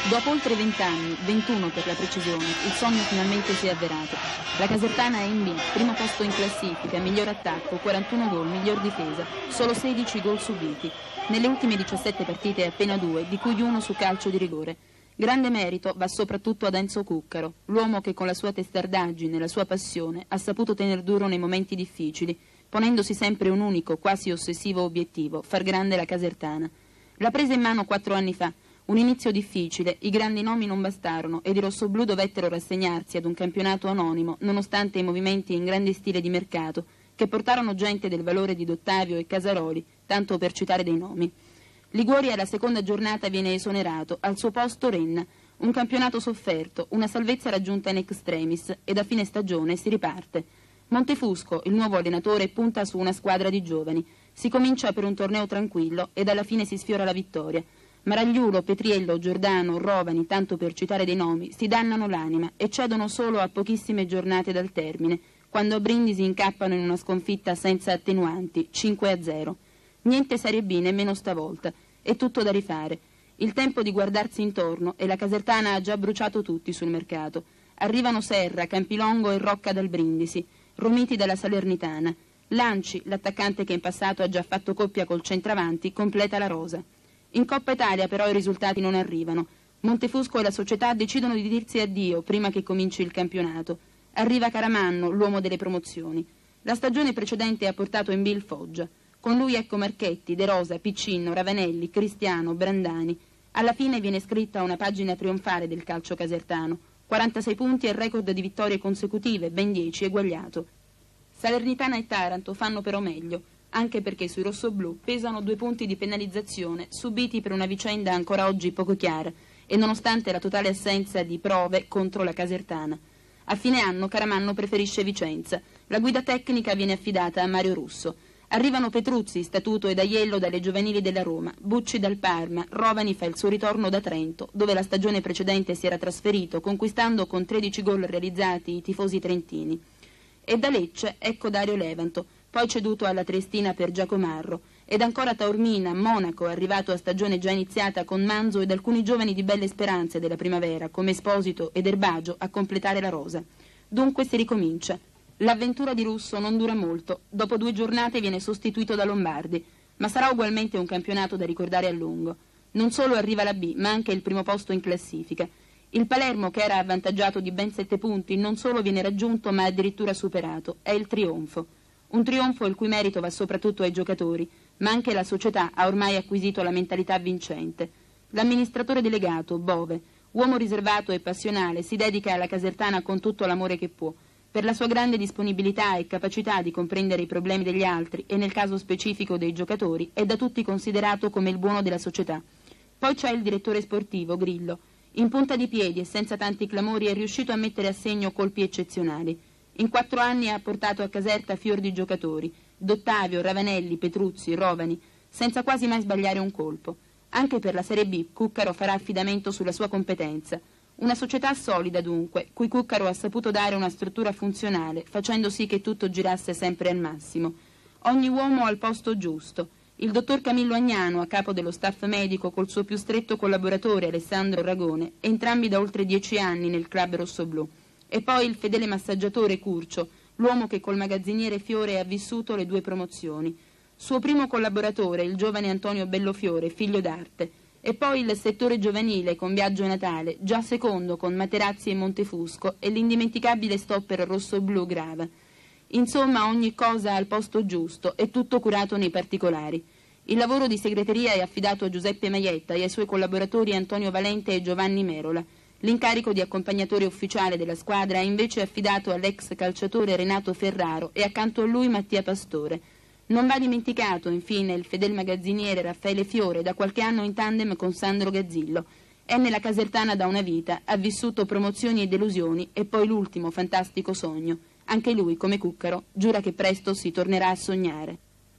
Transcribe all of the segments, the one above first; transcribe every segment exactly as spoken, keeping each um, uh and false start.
Dopo oltre vent'anni, ventuno per la precisione, il sogno finalmente si è avverato. La Casertana è in B, primo posto in classifica, miglior attacco, quarantuno gol, miglior difesa, solo sedici gol subiti. Nelle ultime diciassette partite appena due, di cui uno su calcio di rigore. Grande merito va soprattutto ad Enzo Cuccaro, l'uomo che con la sua testardaggine e la sua passione ha saputo tener duro nei momenti difficili, ponendosi sempre un unico, quasi ossessivo obiettivo, far grande la Casertana. L'ha presa in mano quattro anni fa. Un inizio difficile, i grandi nomi non bastarono ed i rossoblù dovettero rassegnarsi ad un campionato anonimo, nonostante i movimenti in grande stile di mercato, che portarono gente del valore di Dottavio e Casaroli, tanto per citare dei nomi. Liguori alla seconda giornata viene esonerato, al suo posto Renna, un campionato sofferto, una salvezza raggiunta in extremis e da fine stagione si riparte. Montefusco, il nuovo allenatore, punta su una squadra di giovani. Si comincia per un torneo tranquillo ed alla fine si sfiora la vittoria. Maragliulo, Petriello, Giordano, Rovani, tanto per citare dei nomi, si dannano l'anima e cedono solo a pochissime giornate dal termine, quando a Brindisi incappano in una sconfitta senza attenuanti, cinque a zero. Niente Serie B nemmeno stavolta, è tutto da rifare. Il tempo di guardarsi intorno e la Casertana ha già bruciato tutti sul mercato. Arrivano Serra, Campilongo e Rocca dal Brindisi, Romiti dalla Salernitana. Lanci, l'attaccante che in passato ha già fatto coppia col centravanti, completa la rosa. In Coppa Italia però i risultati non arrivano. Montefusco e la società decidono di dirsi addio prima che cominci il campionato. Arriva Caramanno, l'uomo delle promozioni. La stagione precedente ha portato in B il Foggia. Con lui ecco Marchetti, De Rosa, Piccinno, Ravanelli, Cristiano, Brandani. Alla fine viene scritta una pagina trionfale del calcio casertano. quarantasei punti e record di vittorie consecutive, ben dieci eguagliato. Salernitana e Taranto fanno però meglio, anche perché sui rossoblù pesano due punti di penalizzazione subiti per una vicenda ancora oggi poco chiara e nonostante la totale assenza di prove contro la Casertana. A fine anno Caramanno preferisce Vicenza. La guida tecnica viene affidata a Mario Russo. Arrivano Petruzzi, Statuto ed Aiello dalle giovanili della Roma, Bucci dal Parma, Rovani fa il suo ritorno da Trento, dove la stagione precedente si era trasferito, conquistando con tredici gol realizzati i tifosi trentini. E da Lecce ecco Dario Levanto, poi ceduto alla Triestina per Giacomarro, ed ancora Taormina, Monaco, arrivato a stagione già iniziata con Manzo ed alcuni giovani di belle speranze della primavera, come Esposito ed Erbagio, a completare la rosa. Dunque si ricomincia. L'avventura di Russo non dura molto, dopo due giornate viene sostituito da Lombardi, ma sarà ugualmente un campionato da ricordare a lungo. Non solo arriva la B, ma anche il primo posto in classifica. Il Palermo, che era avvantaggiato di ben sette punti, non solo viene raggiunto, ma addirittura superato. È il trionfo. Un trionfo il cui merito va soprattutto ai giocatori, ma anche la società ha ormai acquisito la mentalità vincente. L'amministratore delegato, Bove, uomo riservato e passionale, si dedica alla Casertana con tutto l'amore che può. Per la sua grande disponibilità e capacità di comprendere i problemi degli altri e nel caso specifico dei giocatori, è da tutti considerato come il buono della società. Poi c'è il direttore sportivo, Grillo. In punta di piedi e senza tanti clamori è riuscito a mettere a segno colpi eccezionali. In quattro anni ha portato a Caserta fior di giocatori, Dottavio, Ravanelli, Petruzzi, Rovani, senza quasi mai sbagliare un colpo. Anche per la Serie B Cuccaro farà affidamento sulla sua competenza. Una società solida dunque, cui Cuccaro ha saputo dare una struttura funzionale, facendo sì che tutto girasse sempre al massimo. Ogni uomo al posto giusto. Il dottor Camillo Agnano, a capo dello staff medico, col suo più stretto collaboratore Alessandro Ragone, entrambi da oltre dieci anni nel club rossoblù. E poi il fedele massaggiatore Curcio, l'uomo che col magazziniere Fiore ha vissuto le due promozioni. Suo primo collaboratore, il giovane Antonio Bellofiore, figlio d'arte. E poi il settore giovanile con Biagio Natale, già secondo con Materazzi e Montefusco, e l'indimenticabile stopper rossoblù Grava. Insomma, ogni cosa al posto giusto e tutto curato nei particolari. Il lavoro di segreteria è affidato a Giuseppe Maietta e ai suoi collaboratori Antonio Valente e Giovanni Merola. L'incarico di accompagnatore ufficiale della squadra è invece affidato all'ex calciatore Renato Ferraro e accanto a lui Mattia Pastore. Non va dimenticato, infine, il fedel magazziniere Raffaele Fiore, da qualche anno in tandem con Sandro Gazzillo. È nella Casertana da una vita, ha vissuto promozioni e delusioni e poi l'ultimo fantastico sogno. Anche lui, come Cuccaro, giura che presto si tornerà a sognare.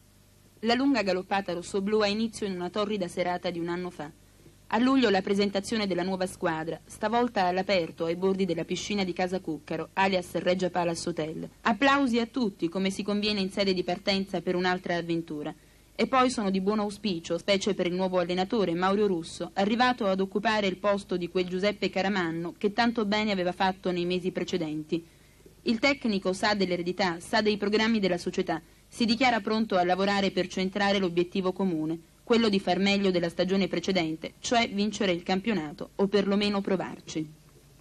La lunga galoppata rossoblù ha inizio in una torrida serata di un anno fa. A luglio la presentazione della nuova squadra, stavolta all'aperto ai bordi della piscina di Casa Cuccaro, alias Reggia Palace Hotel. Applausi a tutti, come si conviene in sede di partenza per un'altra avventura. E poi sono di buon auspicio, specie per il nuovo allenatore, Mauro Russo, arrivato ad occupare il posto di quel Giuseppe Caramanno che tanto bene aveva fatto nei mesi precedenti. Il tecnico sa dell'eredità, sa dei programmi della società, si dichiara pronto a lavorare per centrare l'obiettivo comune, quello di far meglio della stagione precedente, cioè vincere il campionato, o perlomeno provarci.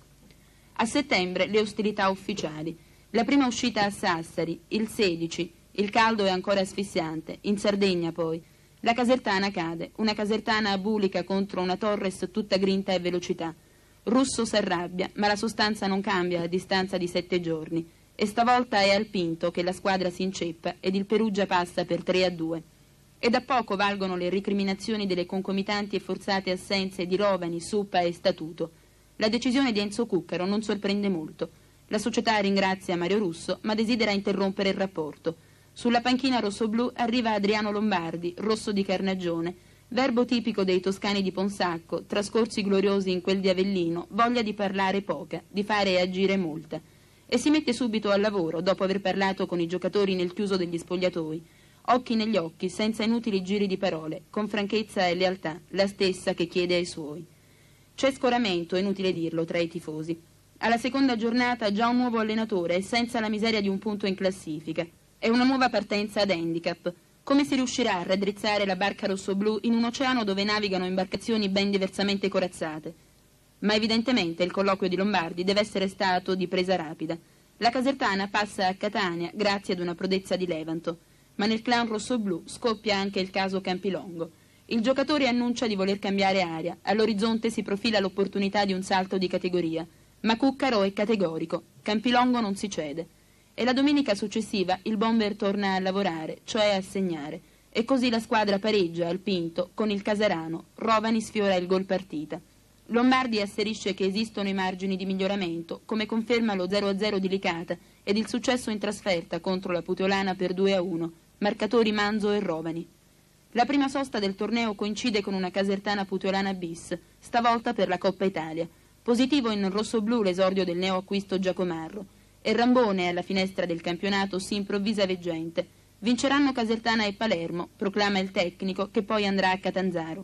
A settembre le ostilità ufficiali. La prima uscita a Sassari, il sedici, il caldo è ancora asfissiante, in Sardegna poi. La Casertana cade, una Casertana abulica contro una Torres tutta grinta e velocità. Russo s'arrabbia, ma la sostanza non cambia a distanza di sette giorni. E stavolta è al Pinto che la squadra si inceppa ed il Perugia passa per tre a due. E da poco valgono le ricriminazioni delle concomitanti e forzate assenze di Rovani, Suppa e Statuto. La decisione di Enzo Cuccaro non sorprende molto. La società ringrazia Mario Russo, ma desidera interrompere il rapporto. Sulla panchina rossoblù arriva Adriano Lombardi, rosso di carnagione, verbo tipico dei toscani di Ponsacco, trascorsi gloriosi in quel di Avellino, voglia di parlare poca, di fare e agire molta. E si mette subito al lavoro, dopo aver parlato con i giocatori nel chiuso degli spogliatoi. Occhi negli occhi, senza inutili giri di parole, con franchezza e lealtà, la stessa che chiede ai suoi. C'è scoramento, è inutile dirlo, tra i tifosi. Alla seconda giornata già un nuovo allenatore e senza la miseria di un punto in classifica. È una nuova partenza ad handicap. Come si riuscirà a raddrizzare la barca rossoblù in un oceano dove navigano imbarcazioni ben diversamente corazzate? Ma evidentemente il colloquio di Lombardi deve essere stato di presa rapida. La Casertana passa a Catania grazie ad una prodezza di Levanto. Ma nel clan rossoblù scoppia anche il caso Campilongo. Il giocatore annuncia di voler cambiare aria. All'orizzonte si profila l'opportunità di un salto di categoria. Ma Cuccaro è categorico. Campilongo non si cede. E la domenica successiva il bomber torna a lavorare, cioè a segnare. E così la squadra pareggia al Pinto con il Casarano. Rovani sfiora il gol partita. Lombardi asserisce che esistono i margini di miglioramento, come conferma lo zero a zero di Licata ed il successo in trasferta contro la Puteolana per due a uno, marcatori Manzo e Rovani. La prima sosta del torneo coincide con una Casertana Puteolana bis, stavolta per la Coppa Italia. Positivo in rossoblù l'esordio del neoacquisto Giacomarro. E Rambone alla finestra del campionato si improvvisa veggente. Vinceranno Casertana e Palermo, proclama il tecnico che poi andrà a Catanzaro.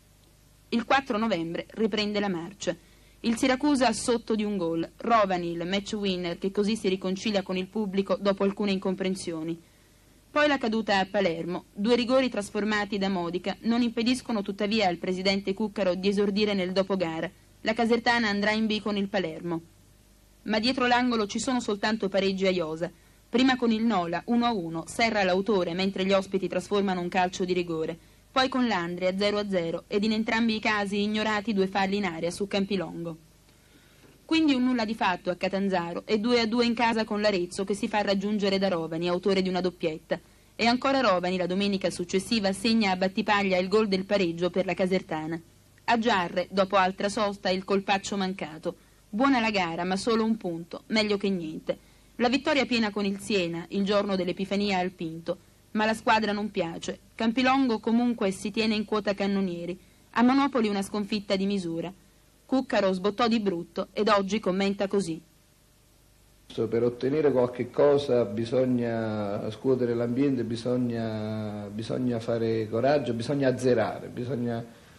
Il quattro novembre riprende la marcia. Il Siracusa sotto di un gol, Rovani il match winner che così si riconcilia con il pubblico dopo alcune incomprensioni. Poi la caduta a Palermo, due rigori trasformati da Modica non impediscono tuttavia al presidente Cuccaro di esordire nel dopogara. La Casertana andrà in B con il Palermo. Ma dietro l'angolo ci sono soltanto pareggi a iosa. Prima con il Nola, uno a uno, Serra l'autore mentre gli ospiti trasformano un calcio di rigore. Poi con l'Andria, zero a zero, ed in entrambi i casi ignorati due falli in aria su Campilongo. Quindi un nulla di fatto a Catanzaro e due a due in casa con l'Arezzo che si fa raggiungere da Rovani, autore di una doppietta. E ancora Rovani la domenica successiva segna a Battipaglia il gol del pareggio per la Casertana. A Giarre, dopo altra sosta, il colpaccio mancato. Buona la gara, ma solo un punto, meglio che niente. La vittoria piena con il Siena, il giorno dell'Epifania al Pinto. Ma la squadra non piace. Campilongo comunque si tiene in quota cannonieri. A Monopoli una sconfitta di misura. Cuccaro sbottò di brutto ed oggi commenta così. Per ottenere qualche cosa bisogna scuotere l'ambiente, bisogna, bisogna fare coraggio, bisogna azzerare, bisogna...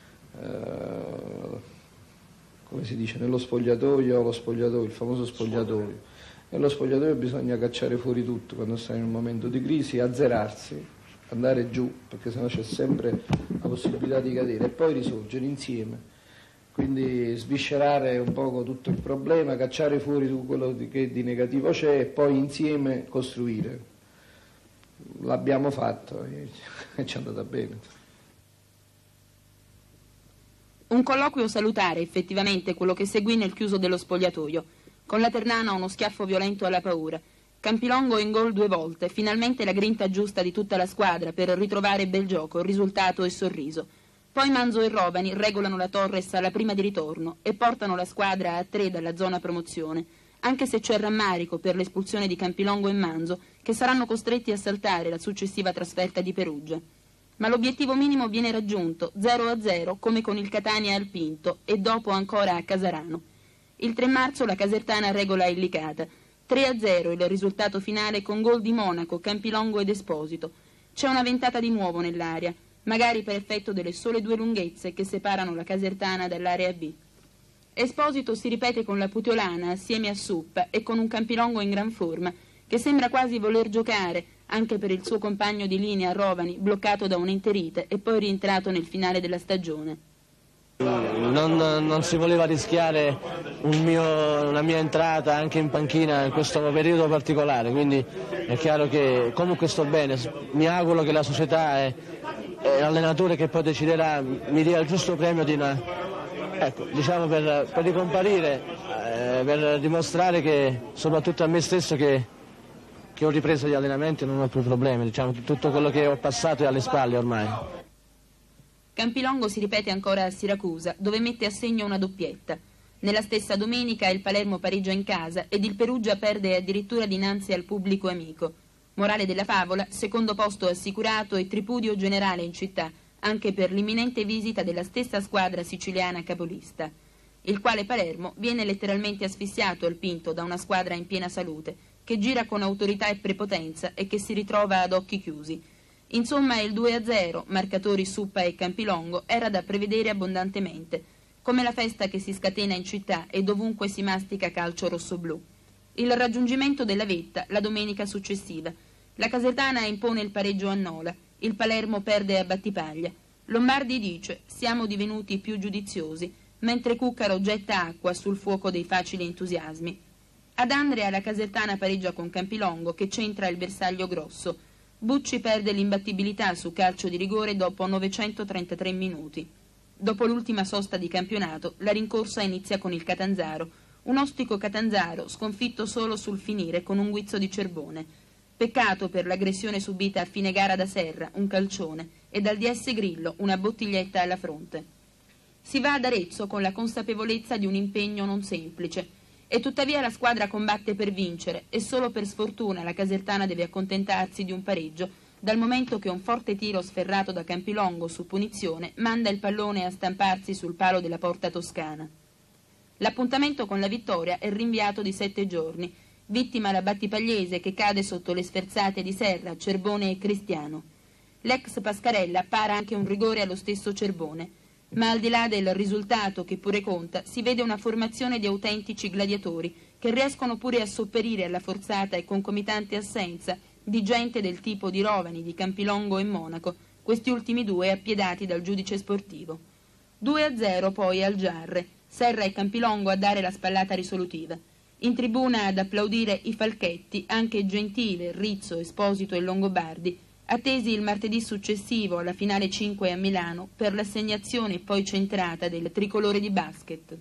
Eh, come si dice, nello spogliatoio, lo spogliatoio, il famoso spogliatoio. Nello spogliatoio bisogna cacciare fuori tutto quando stai in un momento di crisi, azzerarsi, andare giù, perché sennò c'è sempre la possibilità di cadere, e poi risorgere insieme. Quindi sviscerare un poco tutto il problema, cacciare fuori tutto quello che di negativo c'è e poi insieme costruire. L'abbiamo fatto e ci è andata bene. Un colloquio salutare, effettivamente, quello che seguì nel chiuso dello spogliatoio. Con la Ternana uno schiaffo violento alla paura. Campilongo in gol due volte, finalmente la grinta giusta di tutta la squadra per ritrovare bel gioco, risultato e sorriso. Poi Manzo e Rovani regolano la Torres alla prima di ritorno e portano la squadra a tre dalla zona promozione, anche se c'è rammarico per l'espulsione di Campilongo e Manzo, che saranno costretti a saltare la successiva trasferta di Perugia. Ma l'obiettivo minimo viene raggiunto, zero a zero, come con il Catania al Pinto, e dopo ancora a Casarano. Il tre marzo la Casertana regola il Licata, tre a zero il risultato finale con gol di Monaco, Campilongo ed Esposito. C'è una ventata di nuovo nell'aria, magari per effetto delle sole due lunghezze che separano la Casertana dall'area B. Esposito si ripete con la Puteolana assieme a Suppa e con un Campilongo in gran forma, che sembra quasi voler giocare, anche per il suo compagno di linea Rovani, bloccato da un'enterite e poi rientrato nel finale della stagione. Non, non si voleva rischiare un mio, una mia entrata anche in panchina in questo periodo particolare, quindi è chiaro che comunque sto bene, mi auguro che la società e, e l'allenatore che poi deciderà mi dia il giusto premio di una, ecco, diciamo per, per ricomparire, eh, per dimostrare che soprattutto a me stesso che, che ho ripreso gli allenamenti e non ho più problemi, diciamo, tutto quello che ho passato è alle spalle ormai. Campilongo si ripete ancora a Siracusa, dove mette a segno una doppietta. Nella stessa domenica il Palermo pareggia in casa ed il Perugia perde addirittura dinanzi al pubblico amico. Morale della favola, secondo posto assicurato e tripudio generale in città, anche per l'imminente visita della stessa squadra siciliana capolista. Il quale Palermo viene letteralmente asfissiato al Pinto da una squadra in piena salute, che gira con autorità e prepotenza e che si ritrova ad occhi chiusi. Insomma il due a zero, marcatori Suppa e Campilongo, era da prevedere abbondantemente, come la festa che si scatena in città e dovunque si mastica calcio rossoblù. Il raggiungimento della vetta la domenica successiva. La Casertana impone il pareggio a Nola, il Palermo perde a Battipaglia. Lombardi dice: siamo divenuti più giudiziosi, mentre Cuccaro getta acqua sul fuoco dei facili entusiasmi. Ad Andria la Casertana pareggia con Campilongo, che centra il bersaglio grosso. Bucci perde l'imbattibilità su calcio di rigore dopo novecentotrentatré minuti. Dopo l'ultima sosta di campionato, la rincorsa inizia con il Catanzaro, un ostico Catanzaro sconfitto solo sul finire con un guizzo di Cerbone. Peccato per l'aggressione subita a fine gara da Serra, un calcione, e dal D S Grillo una bottiglietta alla fronte. Si va ad Arezzo con la consapevolezza di un impegno non semplice, e tuttavia la squadra combatte per vincere e solo per sfortuna la Casertana deve accontentarsi di un pareggio, dal momento che un forte tiro sferrato da Campilongo su punizione manda il pallone a stamparsi sul palo della porta toscana. L'appuntamento con la vittoria è rinviato di sette giorni, vittima la Battipagliese che cade sotto le sferzate di Serra, Cerbone e Cristiano. L'ex Pascarella para anche un rigore allo stesso Cerbone, ma al di là del risultato, che pure conta, si vede una formazione di autentici gladiatori che riescono pure a sopperire alla forzata e concomitante assenza di gente del tipo di Rovani, di Campilongo e Monaco, questi ultimi due appiedati dal giudice sportivo. due a zero poi al Giarre, Serra e Campilongo a dare la spallata risolutiva. In tribuna ad applaudire i Falchetti, anche Gentile, Rizzo, Esposito e Longobardi, attesi il martedì successivo alla finale cinque a Milano per l'assegnazione poi centrata del tricolore di basket.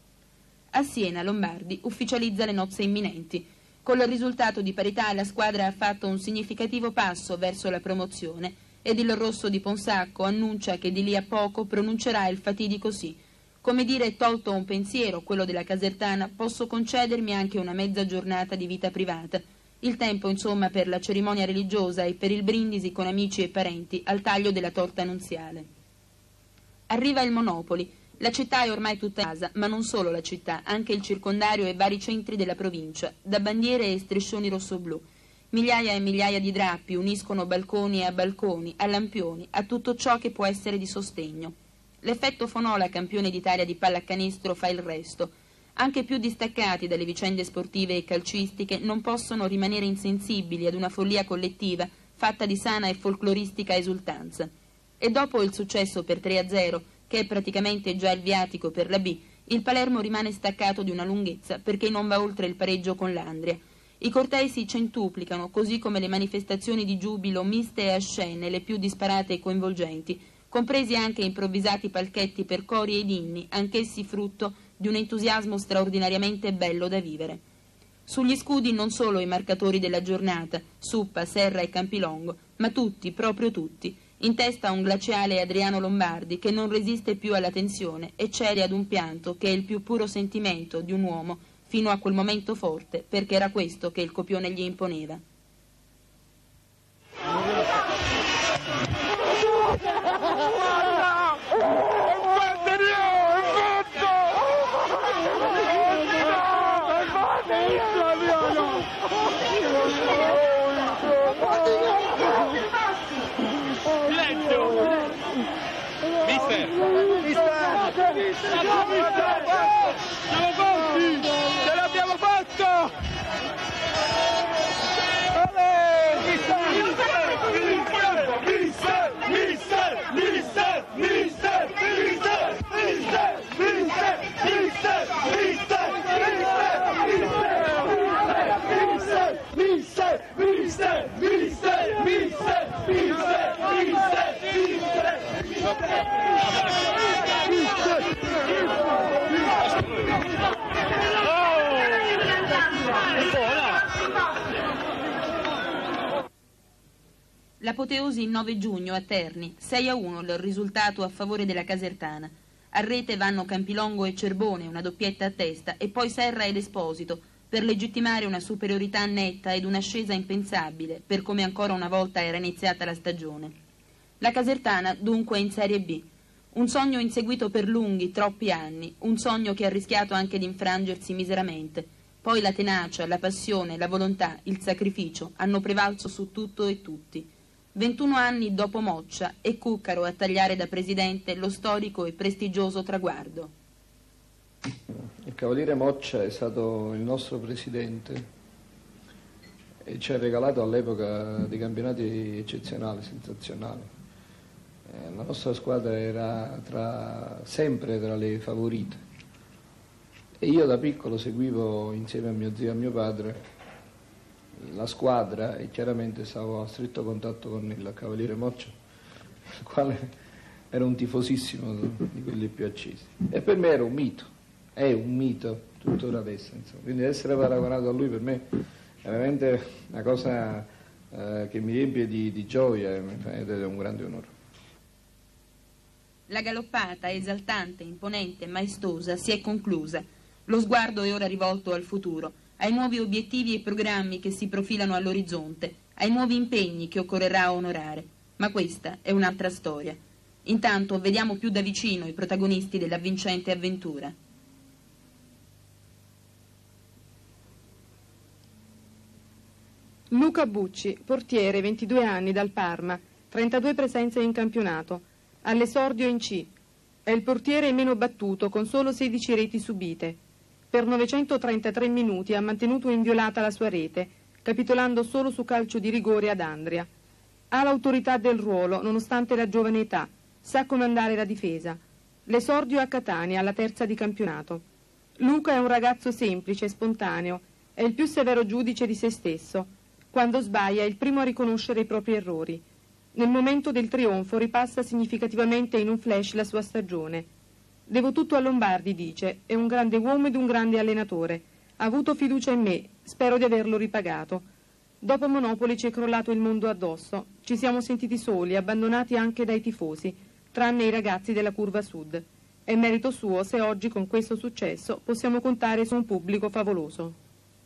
A Siena Lombardi ufficializza le nozze imminenti. Con il risultato di parità la squadra ha fatto un significativo passo verso la promozione ed il rosso di Ponsacco annuncia che di lì a poco pronuncerà il fatidico sì. Come dire, tolto un pensiero, quello della Casertana, posso concedermi anche una mezza giornata di vita privata. Il tempo, insomma, per la cerimonia religiosa e per il brindisi con amici e parenti al taglio della torta nuziale. Arriva il Monopoli. La città è ormai tutta casa, ma non solo la città, anche il circondario e vari centri della provincia, da bandiere e striscioni rossoblù. Migliaia e migliaia di drappi uniscono balconi a balconi, a lampioni, a tutto ciò che può essere di sostegno. L'effetto Fonola, campione d'Italia di pallacanestro, fa il resto. Anche più distaccati dalle vicende sportive e calcistiche non possono rimanere insensibili ad una follia collettiva fatta di sana e folcloristica esultanza. E dopo il successo per tre a zero, che è praticamente già il viatico per la B, il Palermo rimane staccato di una lunghezza perché non va oltre il pareggio con l'Andria. I cortei si centuplicano, così come le manifestazioni di giubilo miste e a scene, le più disparate e coinvolgenti, compresi anche improvvisati palchetti per cori ed inni, anch'essi frutto di un entusiasmo straordinariamente bello da vivere. Sugli scudi non solo i marcatori della giornata, Suppa, Serra e Campilongo, ma tutti, proprio tutti, in testa un glaciale Adriano Lombardi che non resiste più alla tensione e cede ad un pianto che è il più puro sentimento di un uomo fino a quel momento forte, perché era questo che il copione gli imponeva. Mister! Mister! Siamo forti! Ce l'abbiamo fatto! Mister! Mister! Mister! Mister! Mister! Mister! Mister! Mister! Mister! Mister! Mister! Mister! Mister! Mister! Mister! L'apoteosi il nove giugno a Terni, sei a uno il risultato a favore della Casertana. A rete vanno Campilongo e Cerbone, una doppietta a testa, e poi Serra ed Esposito, per legittimare una superiorità netta ed un'ascesa impensabile, per come ancora una volta era iniziata la stagione. La Casertana dunque in Serie B. Un sogno inseguito per lunghi, troppi anni, un sogno che ha rischiato anche di infrangersi miseramente. Poi la tenacia, la passione, la volontà, il sacrificio hanno prevalso su tutto e tutti. ventuno anni dopo Moccia e Cuccaro a tagliare da presidente lo storico e prestigioso traguardo. Il cavaliere Moccia è stato il nostro presidente e ci ha regalato all'epoca dei campionati eccezionali, sensazionali. Eh, la nostra squadra era tra, sempre tra le favorite e io da piccolo seguivo insieme a mio zio e a mio padre la squadra e chiaramente stavo a stretto contatto con il cavaliere Moccia, il quale era un tifosissimo di quelli più accesi e per me era un mito, è un mito tuttora adesso, insomma. Quindi essere paragonato a lui per me è veramente una cosa eh, che mi riempie di, di gioia ed è un grande onore. La galoppata esaltante, imponente, maestosa si è conclusa. Lo sguardo è ora rivolto al futuro, ai nuovi obiettivi e programmi che si profilano all'orizzonte, ai nuovi impegni che occorrerà onorare. Ma questa è un'altra storia. Intanto vediamo più da vicino i protagonisti della vincente avventura. Luca Bucci, portiere, ventidue anni, dal Parma, trentadue presenze in campionato, all'esordio in C. È il portiere meno battuto, con solo sedici reti subite. Per novecentotrentatré minuti ha mantenuto inviolata la sua rete, capitolando solo su calcio di rigore ad Andria. Ha l'autorità del ruolo, nonostante la giovane età, sa comandare la difesa. L'esordio a Catania, alla terza di campionato. Luca è un ragazzo semplice e spontaneo, è il più severo giudice di se stesso. Quando sbaglia è il primo a riconoscere i propri errori. Nel momento del trionfo ripassa significativamente in un flash la sua stagione. Devo tutto a Lombardi, dice, è un grande uomo ed un grande allenatore. Ha avuto fiducia in me, spero di averlo ripagato. Dopo Monopoli ci è crollato il mondo addosso, ci siamo sentiti soli, abbandonati anche dai tifosi, tranne i ragazzi della Curva Sud. È merito suo se oggi con questo successo possiamo contare su un pubblico favoloso.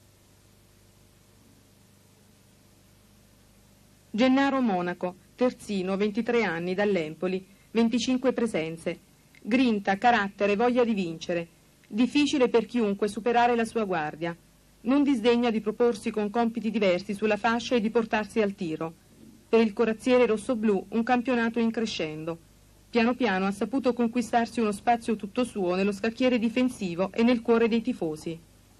Gennaro Monaco, terzino, ventitré anni, dall'Empoli, venticinque presenze. Grinta, carattere, voglia di vincere. Difficile per chiunque superare la sua guardia. Non disdegna di proporsi con compiti diversi sulla fascia e di portarsi al tiro. Per il corazziere rossoblù un campionato in crescendo. Piano piano ha saputo conquistarsi uno spazio tutto suo nello scacchiere difensivo e nel cuore dei tifosi.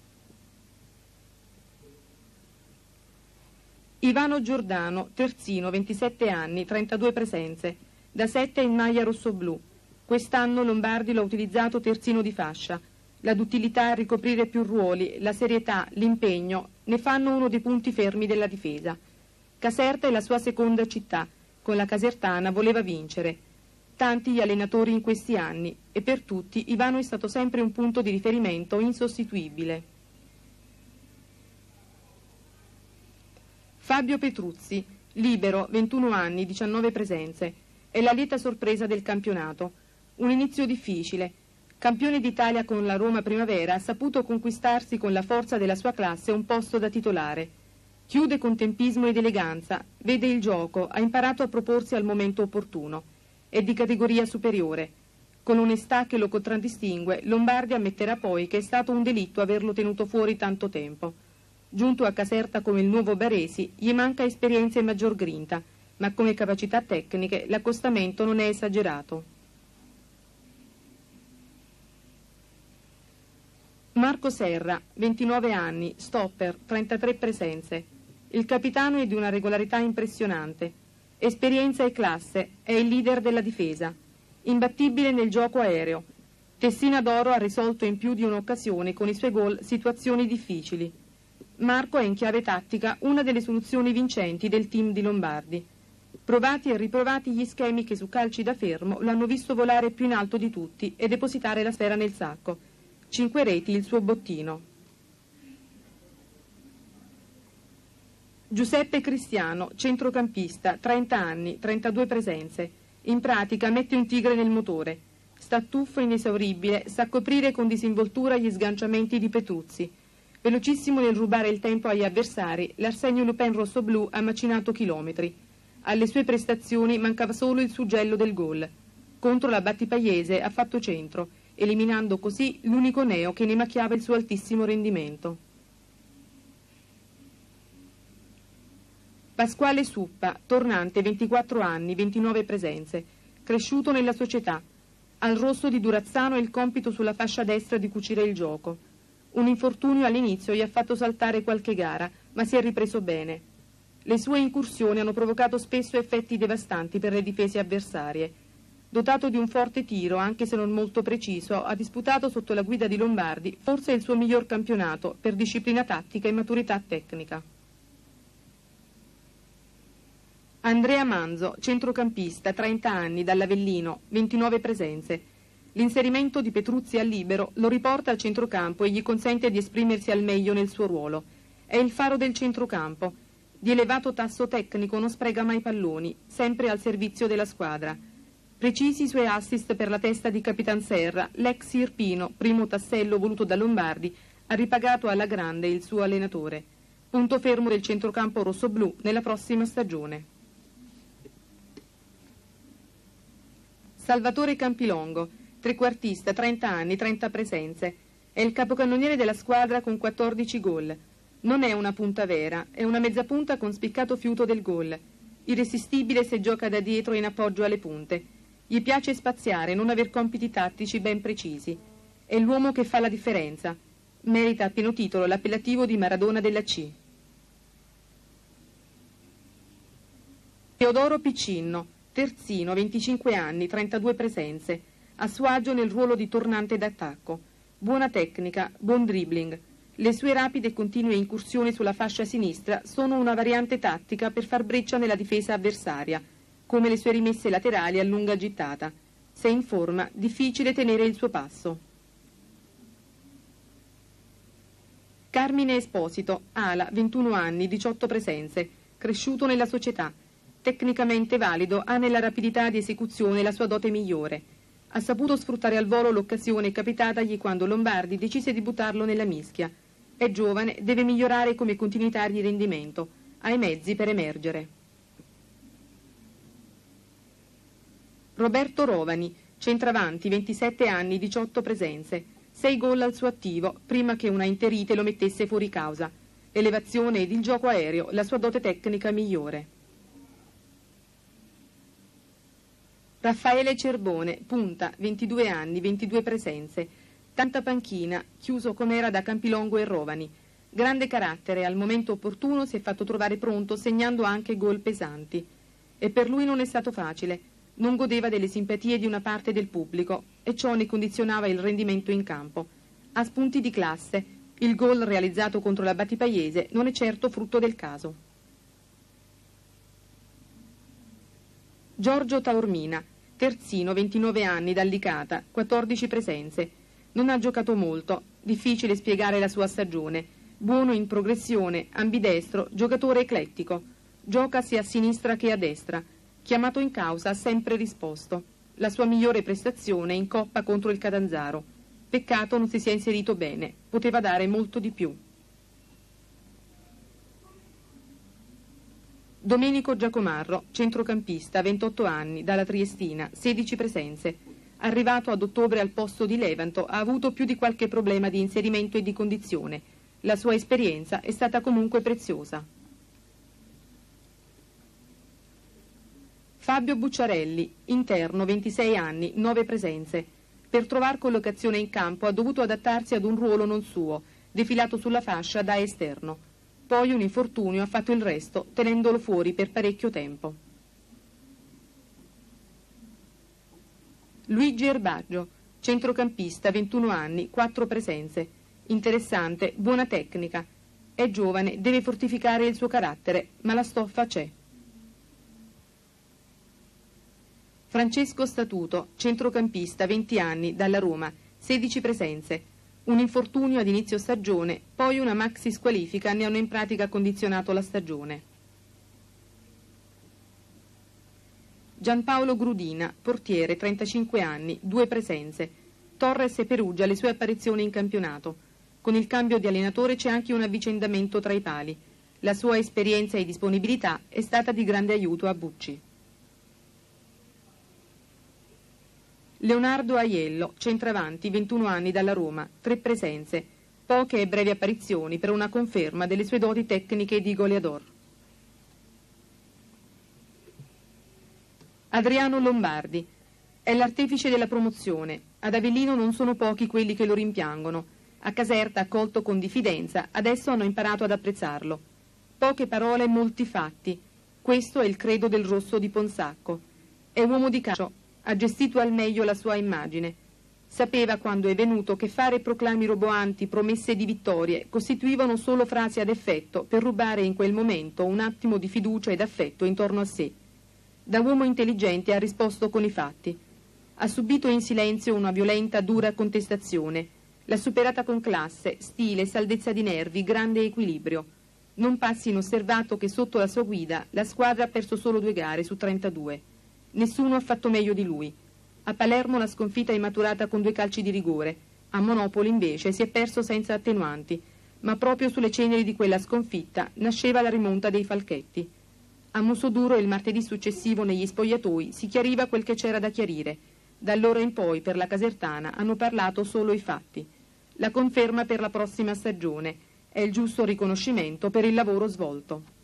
Ivano Giordano, terzino, ventisette anni, trentadue presenze, da sette in maglia rossoblù. Quest'anno Lombardi l'ha utilizzato terzino di fascia. La duttilità a ricoprire più ruoli, la serietà, l'impegno ne fanno uno dei punti fermi della difesa. Caserta è la sua seconda città, con la Casertana voleva vincere. Tanti gli allenatori in questi anni e per tutti Ivano è stato sempre un punto di riferimento insostituibile. Fabio Petruzzi, libero, ventuno anni, diciannove presenze, è la lieta sorpresa del campionato. Un inizio difficile. Campione d'Italia con la Roma Primavera, ha saputo conquistarsi con la forza della sua classe un posto da titolare. Chiude con tempismo ed eleganza, vede il gioco, ha imparato a proporsi al momento opportuno. È di categoria superiore. Con onestà che lo contraddistingue, Lombardi ammetterà poi che è stato un delitto averlo tenuto fuori tanto tempo. Giunto a Caserta come il nuovo Baresi, gli manca esperienza e maggior grinta, ma come capacità tecniche l'accostamento non è esagerato. Marco Serra, ventinove anni, stopper, trentatré presenze. Il capitano è di una regolarità impressionante. Esperienza e classe, è il leader della difesa. Imbattibile nel gioco aereo. Tessina d'oro ha risolto in più di un'occasione con i suoi gol situazioni difficili. Marco è in chiave tattica una delle soluzioni vincenti del team di Lombardi. Provati e riprovati gli schemi che su calci da fermo l'hanno visto volare più in alto di tutti e depositare la sfera nel sacco. Cinque reti il suo bottino. Giuseppe Cristiano, centrocampista, trenta anni, trentadue presenze. In pratica mette un tigre nel motore. Sta tuffo inesauribile, sa coprire con disinvoltura gli sganciamenti di Petruzzi. Velocissimo nel rubare il tempo agli avversari, l'Arsenio Lupin rossoblu ha macinato chilometri. Alle sue prestazioni mancava solo il suggello del gol. Contro la Battipagese ha fatto centro, eliminando così l'unico neo che ne macchiava il suo altissimo rendimento. Pasquale Suppa, tornante, ventiquattro anni, ventinove presenze, cresciuto nella società. Al rosso di Durazzano il compito sulla fascia destra di cucire il gioco. Un infortunio all'inizio gli ha fatto saltare qualche gara, ma si è ripreso bene. Le sue incursioni hanno provocato spesso effetti devastanti per le difese avversarie. Dotato di un forte tiro, anche se non molto preciso, ha disputato sotto la guida di Lombardi forse il suo miglior campionato per disciplina tattica e maturità tecnica. Andrea Manzo, centrocampista, trenta anni, dall'Avellino, ventinove presenze. L'inserimento di Petruzzi al libero lo riporta al centrocampo e gli consente di esprimersi al meglio nel suo ruolo. È il faro del centrocampo. Di elevato tasso tecnico non spreca mai palloni, sempre al servizio della squadra. Precisi i suoi assist per la testa di Capitan Serra, l'ex Irpino, primo tassello voluto da Lombardi, ha ripagato alla grande il suo allenatore. Punto fermo del centrocampo rossoblù nella prossima stagione. Salvatore Campilongo, trequartista, trenta anni, trenta presenze. È il capocannoniere della squadra con quattordici gol. Non è una punta vera, è una mezzapunta con spiccato fiuto del gol. Irresistibile se gioca da dietro in appoggio alle punte. Gli piace spaziare, non aver compiti tattici ben precisi. È l'uomo che fa la differenza. Merita a pieno titolo l'appellativo di Maradona della C. Teodoro Piccinno, terzino, venticinque anni, trentadue presenze. A suo agio nel ruolo di tornante d'attacco. Buona tecnica, buon dribbling. Le sue rapide e continue incursioni sulla fascia sinistra sono una variante tattica per far breccia nella difesa avversaria, come le sue rimesse laterali a lunga gittata. Se in forma, difficile tenere il suo passo. Carmine Esposito, ala, ventuno anni, diciotto presenze, cresciuto nella società. Tecnicamente valido, ha nella rapidità di esecuzione la sua dote migliore. Ha saputo sfruttare al volo l'occasione capitatagli quando Lombardi decise di buttarlo nella mischia. È giovane, deve migliorare come continuità di rendimento. Ha i mezzi per emergere. Roberto Rovani, centravanti, ventisette anni, diciotto presenze. sei gol al suo attivo, prima che una interite lo mettesse fuori causa. L'elevazione ed il gioco aereo, la sua dote tecnica migliore. Raffaele Cerbone, punta, ventidue anni, ventidue presenze. Tanta panchina, chiuso com'era da Campilongo e Rovani. Grande carattere, al momento opportuno si è fatto trovare pronto, segnando anche gol pesanti. E per lui non è stato facile. Non godeva delle simpatie di una parte del pubblico e ciò ne condizionava il rendimento in campo. Ha spunti di classe. Il gol realizzato contro la Battipagese non è certo frutto del caso. Giorgio Taormina, terzino, ventinove anni, dall'Icata, quattordici presenze. Non ha giocato molto, difficile spiegare la sua stagione. Buono in progressione, ambidestro, giocatore eclettico. Gioca sia a sinistra che a destra. Chiamato in causa ha sempre risposto. La sua migliore prestazione in Coppa contro il Catanzaro. Peccato non si sia inserito bene, poteva dare molto di più. Domenico Giacomarro, centrocampista, ventotto anni, dalla Triestina, sedici presenze. Arrivato ad ottobre al posto di Levanto, ha avuto più di qualche problema di inserimento e di condizione. La sua esperienza è stata comunque preziosa. Fabio Bucciarelli, interno, ventisei anni, nove presenze. Per trovare collocazione in campo ha dovuto adattarsi ad un ruolo non suo, defilato sulla fascia da esterno. Poi un infortunio ha fatto il resto, tenendolo fuori per parecchio tempo. Luigi Erbaggio, centrocampista, ventuno anni, quattro presenze. Interessante, buona tecnica. È giovane, deve fortificare il suo carattere, ma la stoffa c'è. Francesco Statuto, centrocampista, venti anni, dalla Roma, sedici presenze. Un infortunio ad inizio stagione, poi una maxi squalifica ne hanno in pratica condizionato la stagione. Gianpaolo Grudina, portiere, trentacinque anni, due presenze. Torres e Perugia le sue apparizioni in campionato. Con il cambio di allenatore c'è anche un avvicendamento tra i pali. La sua esperienza e disponibilità è stata di grande aiuto a Bucci. Leonardo Aiello, centravanti, ventuno anni, dalla Roma, tre presenze, poche e brevi apparizioni per una conferma delle sue doti tecniche di goleador. Adriano Lombardi, è l'artefice della promozione. Ad Avellino non sono pochi quelli che lo rimpiangono. A Caserta, accolto con diffidenza, adesso hanno imparato ad apprezzarlo. Poche parole, molti fatti. Questo è il credo del rosso di Ponsacco. È uomo di calcio. Ha gestito al meglio la sua immagine. Sapeva quando è venuto che fare proclami roboanti, promesse di vittorie, costituivano solo frasi ad effetto per rubare in quel momento un attimo di fiducia ed affetto intorno a sé. Da uomo intelligente ha risposto con i fatti. Ha subito in silenzio una violenta, dura contestazione. L'ha superata con classe, stile, saldezza di nervi, grande equilibrio. Non passi inosservato che sotto la sua guida la squadra ha perso solo due gare su trentadue. Nessuno ha fatto meglio di lui. A Palermo la sconfitta è maturata con due calci di rigore. A Monopoli invece si è perso senza attenuanti, ma proprio sulle ceneri di quella sconfitta nasceva la rimonta dei Falchetti. A Musoduro il martedì successivo negli spogliatoi si chiariva quel che c'era da chiarire. Da allora in poi per la Casertana hanno parlato solo i fatti. La conferma per la prossima stagione è il giusto riconoscimento per il lavoro svolto.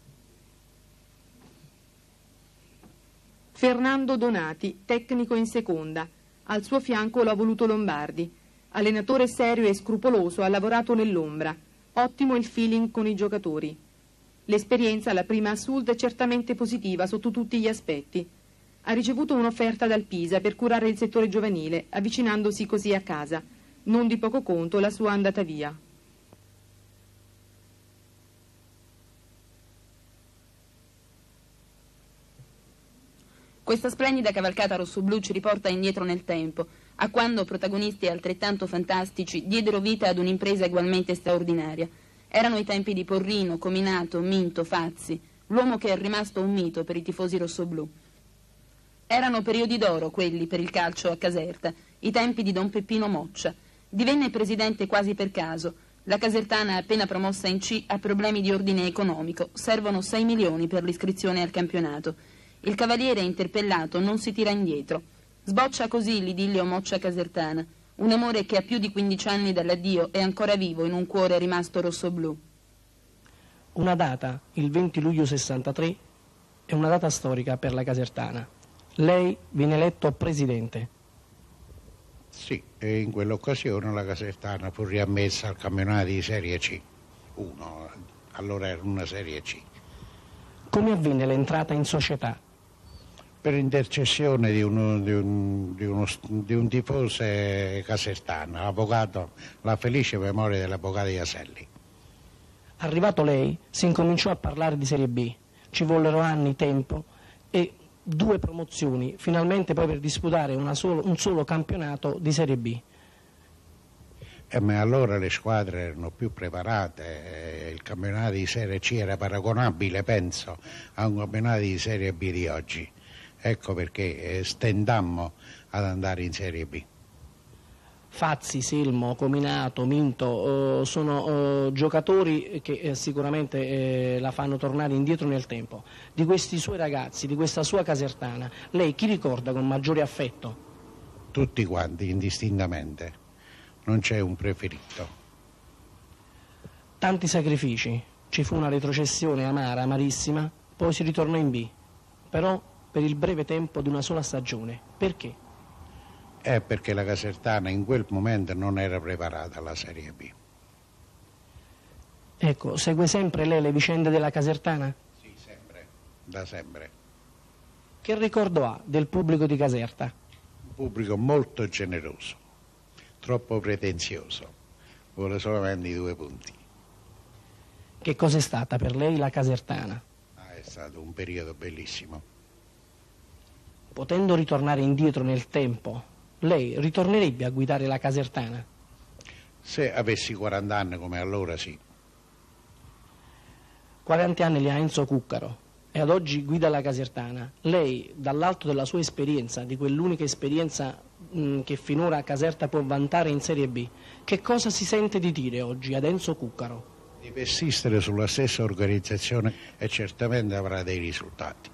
Fernando Donati, tecnico in seconda. Al suo fianco l'ha voluto Lombardi. Allenatore serio e scrupoloso, ha lavorato nell'ombra. Ottimo il feeling con i giocatori. L'esperienza alla prima a Sud è certamente positiva sotto tutti gli aspetti. Ha ricevuto un'offerta dal Pisa per curare il settore giovanile, avvicinandosi così a casa. Non di poco conto la sua andata via. Questa splendida cavalcata rossoblu ci riporta indietro nel tempo, a quando protagonisti altrettanto fantastici diedero vita ad un'impresa ugualmente straordinaria. Erano i tempi di Porrino, Cominato, Minto, Fazzi, l'uomo che è rimasto un mito per i tifosi rossoblù. Erano periodi d'oro quelli per il calcio a Caserta, i tempi di Don Peppino Moccia. Divenne presidente quasi per caso. La Casertana, appena promossa in C, ha problemi di ordine economico, servono sei milioni per l'iscrizione al campionato. Il cavaliere interpellato non si tira indietro. Sboccia così l'idillio Moccia Casertana, un amore che a più di quindici anni dall'addio è ancora vivo in un cuore rimasto rossoblù. Una data, il venti luglio sessantatré, è una data storica per la Casertana. Lei viene eletto presidente. Sì, e in quell'occasione la Casertana fu riammessa al campionato di Serie C uno, allora era una Serie C. Come avvenne l'entrata in società? Per intercessione di, uno, di, un, di, uno, di un tifoso casertano, avvocato, la felice memoria dell'avvocato Iaselli. Arrivato lei, si incominciò a parlare di Serie B. Ci vollero anni, tempo e due promozioni, finalmente poi per disputare una solo, un solo campionato di Serie B. Eh, ma allora le squadre erano più preparate, eh, il campionato di Serie C era paragonabile, penso, a un campionato di Serie B di oggi. Ecco perché eh, stendammo ad andare in Serie B. Fazzi, Selmo, Cominato, Minto eh, sono eh, giocatori che eh, sicuramente eh, la fanno tornare indietro nel tempo. Di questi suoi ragazzi, di questa sua Casertana, lei chi ricorda con maggiore affetto? Tutti quanti, indistintamente, non c'è un preferito. Tanti sacrifici, ci fu una retrocessione amara, amarissima, poi si ritornò in B, però per il breve tempo di una sola stagione. Perché? È perché la Casertana in quel momento non era preparata alla Serie B. Ecco, segue sempre lei le vicende della Casertana? Sì, sempre, da sempre. Che ricordo ha del pubblico di Caserta? Un pubblico molto generoso, troppo pretenzioso, vuole solamente i due punti. Che cos'è stata per lei la Casertana? Ah, è stato un periodo bellissimo. Potendo ritornare indietro nel tempo, lei ritornerebbe a guidare la Casertana? Se avessi quaranta anni come allora sì. quaranta anni li ha Enzo Cuccaro e ad oggi guida la Casertana. Lei, dall'alto della sua esperienza, di quell'unica esperienza mh, che finora Caserta può vantare in Serie B, che cosa si sente di dire oggi ad Enzo Cuccaro? Di persistere sulla stessa organizzazione e certamente avrà dei risultati.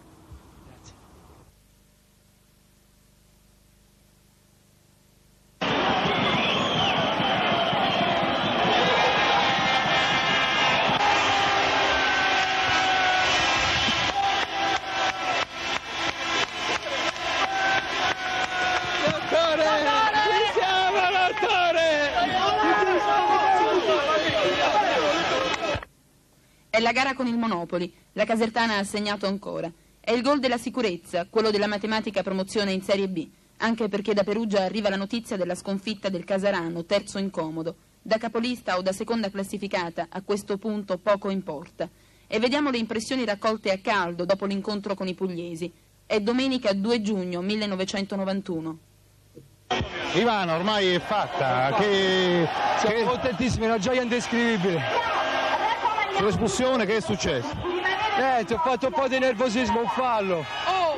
È la gara con il Monopoli, la Casertana ha segnato ancora. È il gol della sicurezza, quello della matematica promozione in Serie B, anche perché da Perugia arriva la notizia della sconfitta del Casarano, terzo incomodo. Da capolista o da seconda classificata, a questo punto poco importa. E vediamo le impressioni raccolte a caldo dopo l'incontro con i pugliesi. È domenica due giugno millenovecentonovantuno. Ivana, ormai è fatta. Che... Siamo che... contentissimi, una gioia indescrivibile. Sull'espulsione che è successo? Eh, ti ho fatto un po' di nervosismo, un fallo.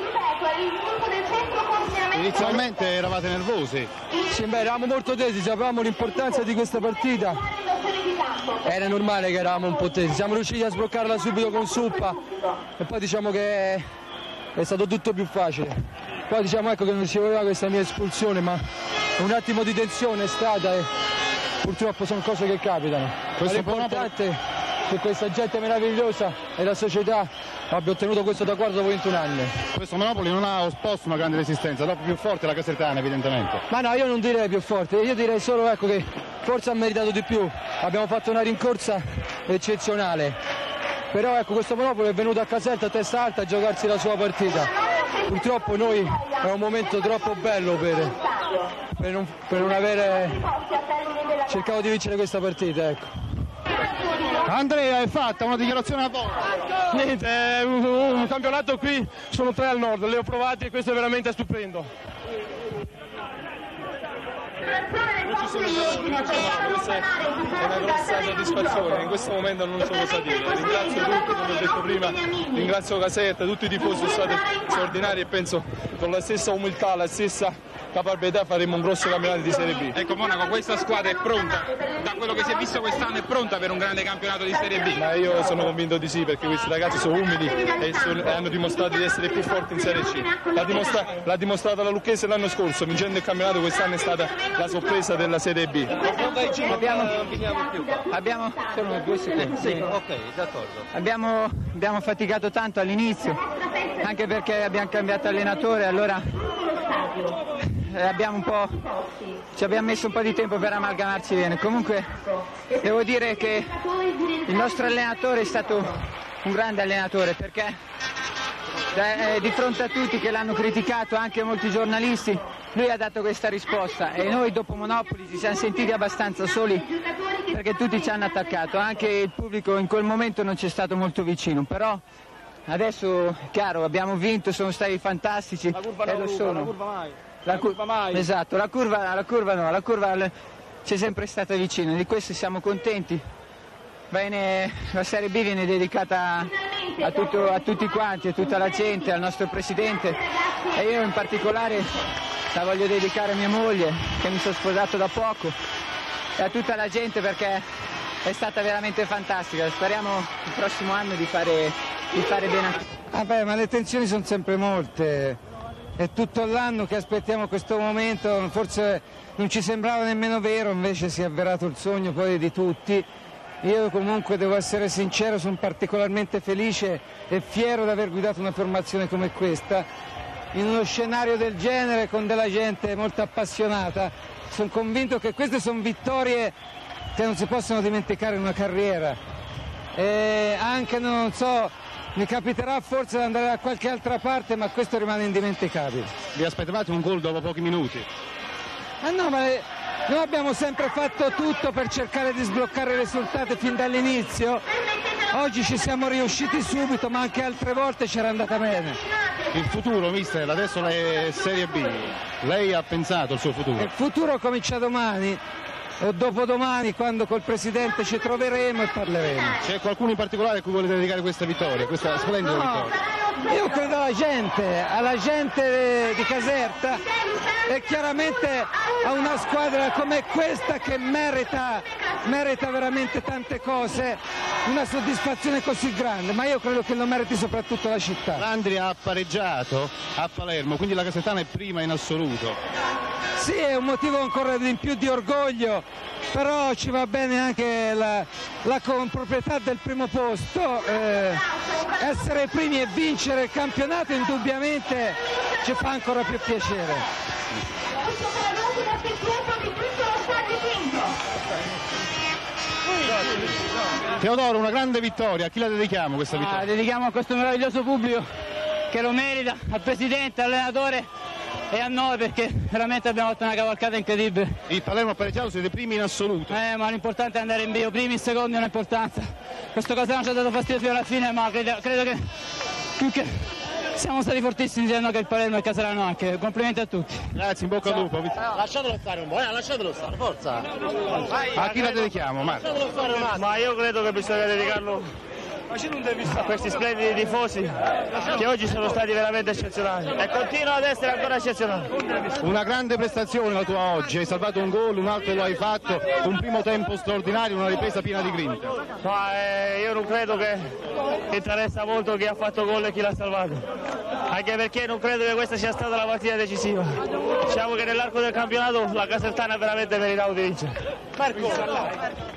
Inizialmente eravate nervosi? Sì, beh, eravamo molto tesi, sapevamo l'importanza di questa partita. Era normale che eravamo un po' tesi, siamo riusciti a sbloccarla subito con Suppa e poi diciamo che è stato tutto più facile. Poi diciamo ecco che non si voleva questa mia espulsione, ma un attimo di tensione è stata e purtroppo sono cose che capitano. Questo l'importante che questa gente meravigliosa e la società abbia ottenuto questo traguardo dopo ventuno anni. Questo Monopoli non ha opposto una grande resistenza, è più forte la Casertana evidentemente. Ma no, io non direi più forte, io direi solo ecco, che forse ha meritato di più, abbiamo fatto una rincorsa eccezionale, però ecco questo Monopoli è venuto a Caserta a testa alta a giocarsi la sua partita. Purtroppo noi è un momento troppo bello per, per, non, per non avere cercato di vincere questa partita, ecco. Andrea, è fatta una dichiarazione a voi? Niente, è un, un campionato qui, sono tre al nord, le ho provate e questo è veramente stupendo. Non ci sono parole, questa è una grossa soddisfazione, in questo momento non so cosa dire. Ringrazio tutti, come ho detto prima, ringrazio Caserta, tutti i tifosi sono stati straordinari e penso con la stessa umiltà, la stessa caparbietà faremo un grosso campionato di Serie B. Ecco Monaco, questa squadra è pronta, da quello che si è visto quest'anno è pronta per un grande campionato di Serie B? Ma io sono convinto di sì, perché questi ragazzi sono umili e, sono, e hanno dimostrato di essere più forti in Serie C. L'ha, dimostra, l'ha dimostrato la Lucchese l'anno scorso, vincendo il campionato quest'anno è stata la sorpresa della Serie B. Abbiamo, abbiamo, sono due secondi, sì. Ok, d'accordo. Abbiamo, abbiamo faticato tanto all'inizio, anche perché abbiamo cambiato allenatore, allora abbiamo un po', ci abbiamo messo un po' di tempo per amalgamarci bene. Comunque devo dire che il nostro allenatore è stato un grande allenatore, perché eh, di fronte a tutti che l'hanno criticato, anche molti giornalisti, lui ha dato questa risposta e noi dopo Monopoli ci siamo sentiti abbastanza soli perché tutti ci hanno attaccato, anche il pubblico in quel momento non ci è stato molto vicino, però adesso chiaro abbiamo vinto, sono stati fantastici e lo sono. La curva mai. La curva mai. Esatto, la curva, la curva no, la curva c'è sempre stata vicino, di questo siamo contenti. Bene, la Serie B viene dedicata a, tutto, a tutti quanti, a tutta la gente, al nostro presidente e io in particolare la voglio dedicare a mia moglie che mi sono sposato da poco e a tutta la gente perché è stata veramente fantastica. Speriamo il prossimo anno di fare, di fare bene anche. Vabbè, ma le tensioni sono sempre molte. È tutto l'anno che aspettiamo questo momento, forse non ci sembrava nemmeno vero, invece si è avverato il sogno poi di tutti. Io comunque devo essere sincero, sono particolarmente felice e fiero di aver guidato una formazione come questa. in uno scenario del genere con della gente molto appassionata. Sono convinto che queste sono vittorie che non si possono dimenticare in una carriera. E anche, non so, mi capiterà forse di andare da qualche altra parte, ma questo rimane indimenticabile. Vi aspettavate un gol dopo pochi minuti? Ah no, ma noi abbiamo sempre fatto tutto per cercare di sbloccare il risultato fin dall'inizio. Oggi ci siamo riusciti subito, ma anche altre volte c'era andata bene. Il futuro, mister, adesso lei è Serie B, lei ha pensato al suo futuro? Il futuro comincia domani o dopodomani, quando col Presidente ci troveremo e parleremo. C'è qualcuno in particolare a cui volete dedicare questa vittoria, questa splendida no, vittoria? Io credo alla gente, alla gente di Caserta e chiaramente a una squadra come questa che merita, merita veramente tante cose, una soddisfazione così grande, ma io credo che lo meriti soprattutto la città. L'Andria ha pareggiato a Palermo, quindi la Casertana è prima in assoluto. Sì, è un motivo ancora di più di orgoglio, però ci va bene anche la, la proprietà del primo posto. Eh, essere primi e vincere il campionato indubbiamente ci fa ancora più piacere. Teodoro, una grande vittoria, a chi la dedichiamo questa vittoria? Ah, dedichiamo a questo meraviglioso pubblico che lo merita, al presidente, all'allenatore e a noi, perché veramente abbiamo fatto una cavalcata incredibile. Il Palermo ha pareggiato, siete primi in assoluto. Eh, ma l'importante è andare in bio, primi e secondi è un'importanza. Questo Caserta ci ha dato fastidio fino alla fine, ma credo, credo che, che siamo stati fortissimi dicendo che il Palermo e il Caserano anche. Complimenti a tutti. Grazie, in bocca al lupo. Lasciatelo stare un po', eh, lasciatelo stare, forza. A chi la dedichiamo, Marco? Ma io credo che bisogna dedicarlo a questi splendidi tifosi che oggi sono stati veramente eccezionali e continuano ad essere ancora eccezionali. Una grande prestazione la tua oggi, hai salvato un gol, un altro lo hai fatto, un primo tempo straordinario, una ripresa piena di grinta. Ma eh, io non credo che interessa molto chi ha fatto gol e chi l'ha salvato, anche perché non credo che questa sia stata la partita decisiva. Diciamo che nell'arco del campionato la Casertana veramente meritava di vincere. Marco.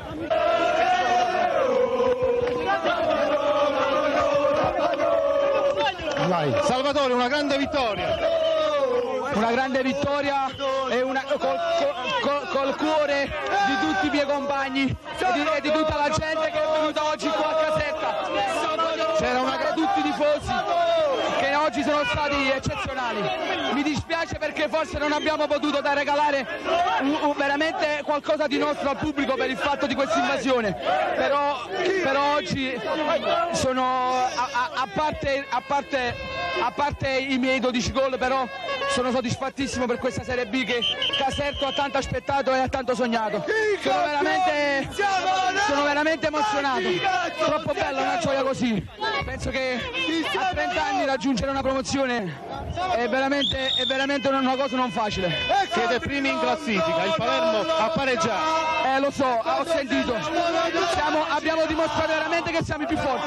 Vai. Salvatore, una grande vittoria. Una grande vittoria e una, col, col, col cuore di tutti i miei compagni e di, e di tutta la gente che è venuta oggi qua a Caserta. C'era una tutti i tifosi che oggi sono stati eccezionali. Mi dispiace perché forse non abbiamo potuto da regalare un, un, veramente qualcosa di nostro al pubblico per il fatto di questa invasione, però, però oggi sono a, a, a, parte, a, parte, a parte i miei dodici gol, però sono soddisfattissimo per questa Serie B che Caserta ha tanto aspettato e ha tanto sognato. Sono veramente, sono veramente emozionato, troppo bella una gioia così. Penso che a trenta anni raggiungere una promozione è veramente, è veramente una cosa non facile. Siete primi in classifica, il Palermo ha pareggiato. Eh lo so, ho sentito. Siamo, abbiamo dimostrato veramente che siamo i più forti.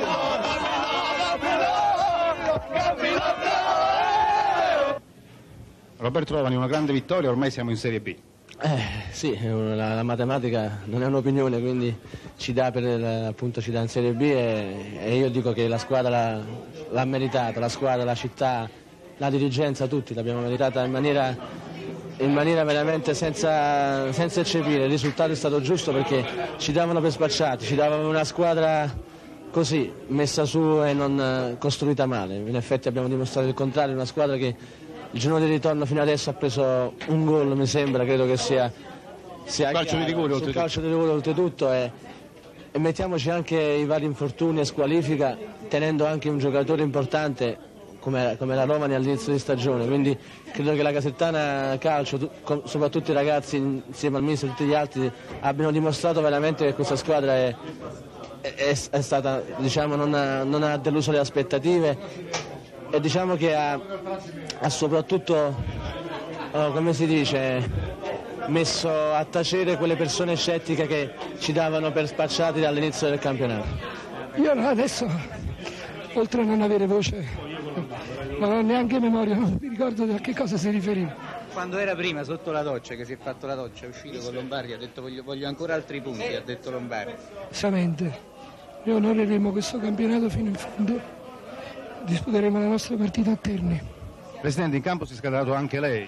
Roberto Rovani, una grande vittoria, ormai siamo in Serie B. Eh, sì, la, la matematica non è un'opinione, quindi ci dà, per, appunto, ci dà in Serie B e, e io dico che la squadra l'ha meritata, la squadra, la città, la dirigenza, tutti l'abbiamo meritata in maniera, in maniera veramente senza, senza eccepire. Il risultato è stato giusto perché ci davano per spacciati, ci davano una squadra così, messa su e non costruita male. In effetti abbiamo dimostrato il contrario, una squadra che il giorno di ritorno fino adesso ha preso un gol, mi sembra, credo che sia, sia calcio di rigore oltretutto. calcio di rigore oltretutto e, e mettiamoci anche i vari infortuni e squalifica, tenendo anche un giocatore importante come, come la Rovani all'inizio di stagione, quindi credo che la Casertana Calcio, tu, com, soprattutto i ragazzi insieme al mister e tutti gli altri, abbiano dimostrato veramente che questa squadra è, è, è stata, diciamo, non ha, non ha deluso le aspettative. E diciamo che ha, ha soprattutto, oh, come si dice, messo a tacere quelle persone scettiche che ci davano per spacciati dall'inizio del campionato. Io adesso, oltre a non avere voce, non ho neanche memoria, non mi ricordo a che cosa si riferiva. Quando era prima sotto la doccia, che si è fatto la doccia, è uscito con Lombardi, ha detto voglio, voglio ancora altri punti, ha detto Lombardi. Esattamente, noi onoreremo questo campionato fino in fondo. Disputeremo la nostra partita a Terni. Presidente, in campo si è scatenato anche lei.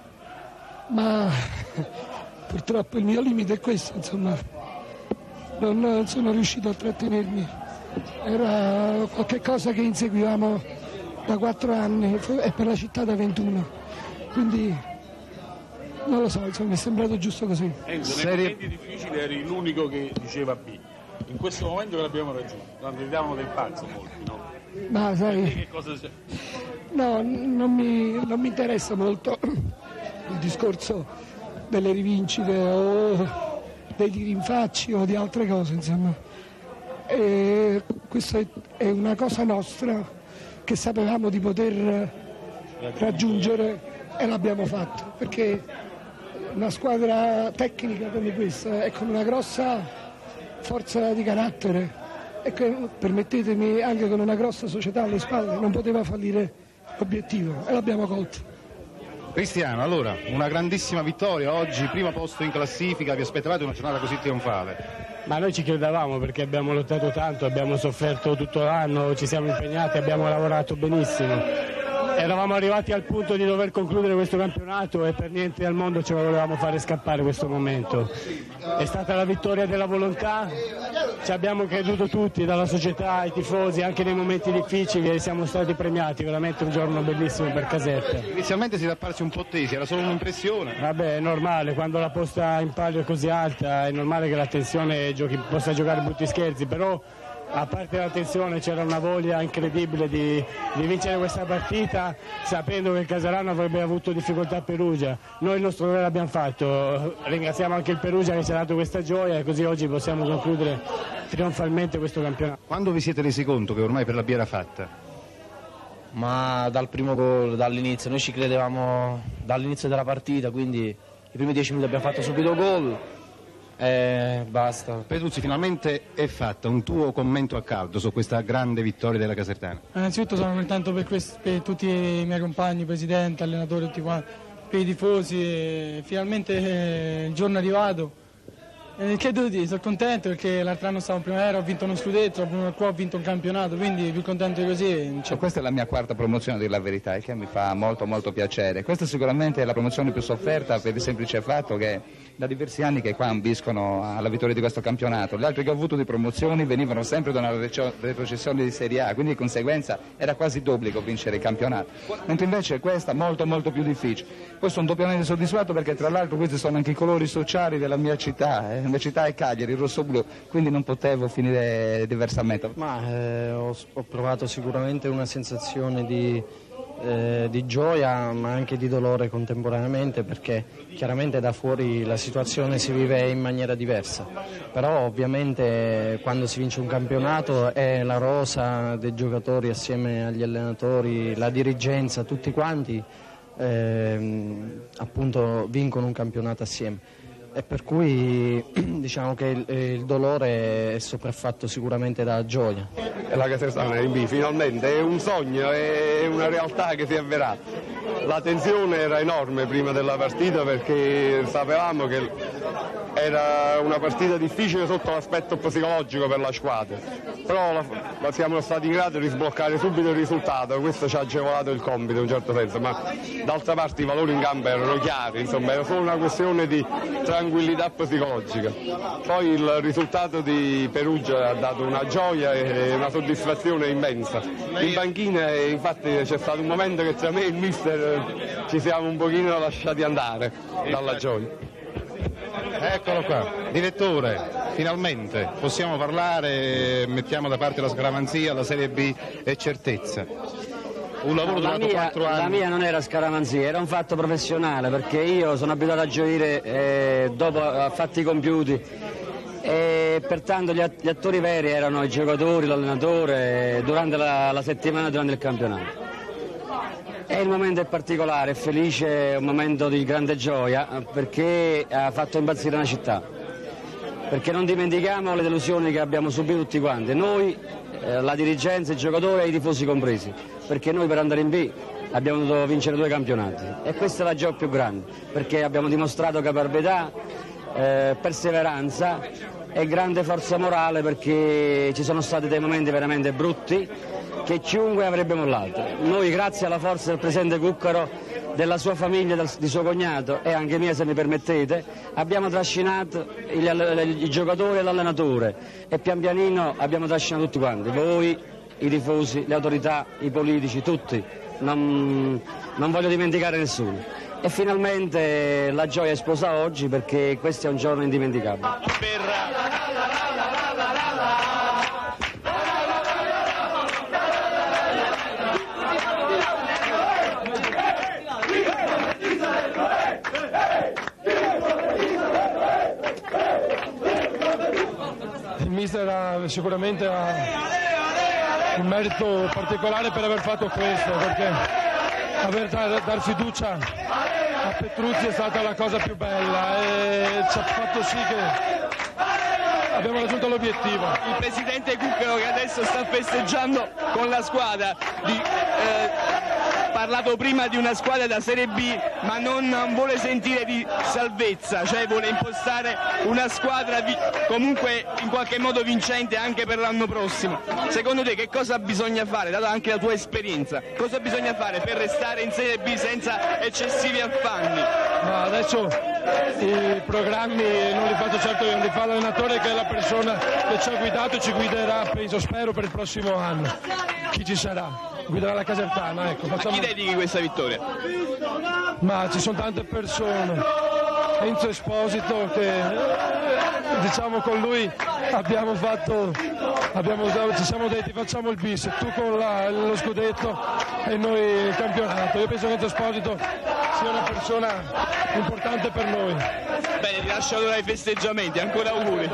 Ma purtroppo il mio limite è questo, insomma, non, non sono riuscito a trattenermi. Era qualche cosa che inseguivamo da quattro anni e per la città da ventuno, quindi non lo so, insomma, mi è sembrato giusto così. Enzo, nei momenti difficili eri l'unico che diceva B, in questo momento che l'abbiamo raggiunto, non gridavano del pazzo molti, no? Ma sai, che cosa c'è? no, non mi, non mi interessa molto il discorso delle rivincite o dei rinfacci o di altre cose, insomma. E questa è, è una cosa nostra che sapevamo di poter raggiungere e l'abbiamo fatto, perché una squadra tecnica come questa e con una grossa forza di carattere e che, permettetemi, anche con una grossa società alle spalle, non poteva fallire l'obiettivo e l'abbiamo colto. Cristiano, allora, una grandissima vittoria oggi, primo posto in classifica, vi aspettavate una giornata così trionfale? Ma noi ci credevamo perché abbiamo lottato tanto, abbiamo sofferto tutto l'anno, ci siamo impegnati, abbiamo lavorato benissimo. Eravamo arrivati al punto di dover concludere questo campionato e per niente al mondo ce lo volevamo fare scappare questo momento. È stata la vittoria della volontà, ci abbiamo creduto tutti, dalla società ai tifosi, anche nei momenti difficili, e siamo stati premiati, veramente un giorno bellissimo per Caserta. Inizialmente si era apparsi un po' tesi, era solo un'impressione. Vabbè, è normale, quando la posta in palio è così alta è normale che la tensione giochi, possa giocare brutti scherzi, però a parte la tensione c'era una voglia incredibile di, di vincere questa partita, sapendo che il Caserano avrebbe avuto difficoltà a Perugia. Noi il nostro dovere l'abbiamo fatto, ringraziamo anche il Perugia che ci ha dato questa gioia e così oggi possiamo concludere trionfalmente questo campionato. Quando vi siete resi conto che ormai per la B era fatta? Ma dal primo gol, dall'inizio, noi ci credevamo dall'inizio della partita, quindi i primi dieci minuti abbiamo fatto subito gol. Eh, basta. Peduzzi, finalmente è fatta. Un tuo commento a caldo su questa grande vittoria della Casertana? Innanzitutto sono contento per, questi, per tutti i miei compagni, presidente, allenatori, tutti quanti, per i tifosi. E finalmente eh, il giorno è arrivato. Eh, che devo dire, sono contento perché l'altro anno stavo in primavera, ho vinto uno scudetto, qua ho vinto un campionato, quindi più contento di così. Cioè, questa è la mia quarta promozione, a dire la verità, il che mi fa molto molto piacere. Questa sicuramente è la promozione più sofferta per il semplice fatto che da diversi anni che qua ambiscono alla vittoria di questo campionato. Gli altri che ho avuto di promozioni venivano sempre da una retrocessione di Serie A, quindi di conseguenza era quasi d'obbligo vincere il campionato, mentre invece questa è molto molto più difficile. Poi sono doppiamente soddisfatto perché tra l'altro questi sono anche i colori sociali della mia città, eh. La mia città è Cagliari, il rosso-blu, quindi non potevo finire diversamente. Ma eh, ho, ho provato sicuramente una sensazione di, eh, di gioia ma anche di dolore contemporaneamente, perché chiaramente da fuori la situazione si vive in maniera diversa, però ovviamente quando si vince un campionato è la rosa dei giocatori assieme agli allenatori, la dirigenza, tutti quanti eh, appunto vincono un campionato assieme. E per cui diciamo che il, il dolore è sopraffatto sicuramente dalla gioia. La Casertana in B finalmente è un sogno, è una realtà che si è avverata. La tensione era enorme prima della partita perché sapevamo che era una partita difficile sotto l'aspetto psicologico per la squadra, però la, la siamo stati in grado di sbloccare subito il risultato, questo ci ha agevolato il compito in un certo senso, ma d'altra parte i valori in campo erano chiari, insomma era solo una questione di tranquillità psicologica. Poi il risultato di Perugia ha dato una gioia e una soddisfazione immensa. In panchina infatti c'è stato un momento che tra me e il mister ci siamo un pochino lasciati andare dalla gioia. Eccolo qua, direttore, finalmente possiamo parlare, mettiamo da parte la scaramanzia, la Serie B è certezza. Un lavoro la durato mia, quattro anni. La mia non era scaramanzia, era un fatto professionale perché io sono abituato a gioire eh, dopo a fatti compiuti e pertanto gli, gli attori veri erano i giocatori, l'allenatore durante la, la settimana, durante il campionato. E il momento è particolare, è felice, è un momento di grande gioia perché ha fatto impazzire una città, perché non dimentichiamo le delusioni che abbiamo subito tutti quanti, noi, eh, la dirigenza, i giocatori e i tifosi compresi, perché noi per andare in B abbiamo dovuto vincere due campionati e questa è la gioia più grande, perché abbiamo dimostrato caparbietà, eh, perseveranza e grande forza morale, perché ci sono stati dei momenti veramente brutti che chiunque avrebbe mollato. Noi, grazie alla forza del presidente Cuccaro, della sua famiglia, di suo cognato e anche mia, se mi permettete, abbiamo trascinato i giocatori e l'allenatore e pian pianino abbiamo trascinato tutti quanti, voi, i tifosi, le autorità, i politici, tutti, non, non voglio dimenticare nessuno. E finalmente la gioia è esplosa oggi, perché questo è un giorno indimenticabile. Il mister ha sicuramente ha un merito particolare per aver fatto questo, perché aver dar fiducia a Petruzzi è stata la cosa più bella e ci ha fatto sì che abbiamo raggiunto l'obiettivo. Il presidente Cuccaro, che adesso sta festeggiando con la squadra, di, eh, parlato prima di una squadra da Serie B, ma non, non vuole sentire di salvezza, cioè vuole impostare una squadra di, comunque in qualche modo vincente anche per l'anno prossimo. Secondo te che cosa bisogna fare, data anche la tua esperienza, cosa bisogna fare per restare in Serie B senza eccessivi affanni? Ma adesso i programmi non li faccio certo io, li fa l'allenatore, che è la persona che ci ha guidato e ci guiderà, penso, spero, per il prossimo anno. Chi ci sarà? Guiderà la Casertana, ecco. Facciamo... A chi dedichi questa vittoria? Ma ci sono tante persone. Enzo Esposito, che diciamo con lui abbiamo fatto, abbiamo, ci siamo detti facciamo il bis, tu con la, lo scudetto e noi il campionato. Io penso che Enzo Esposito sia una persona importante per noi. Bene, ti lascio allora ai festeggiamenti, ancora auguri.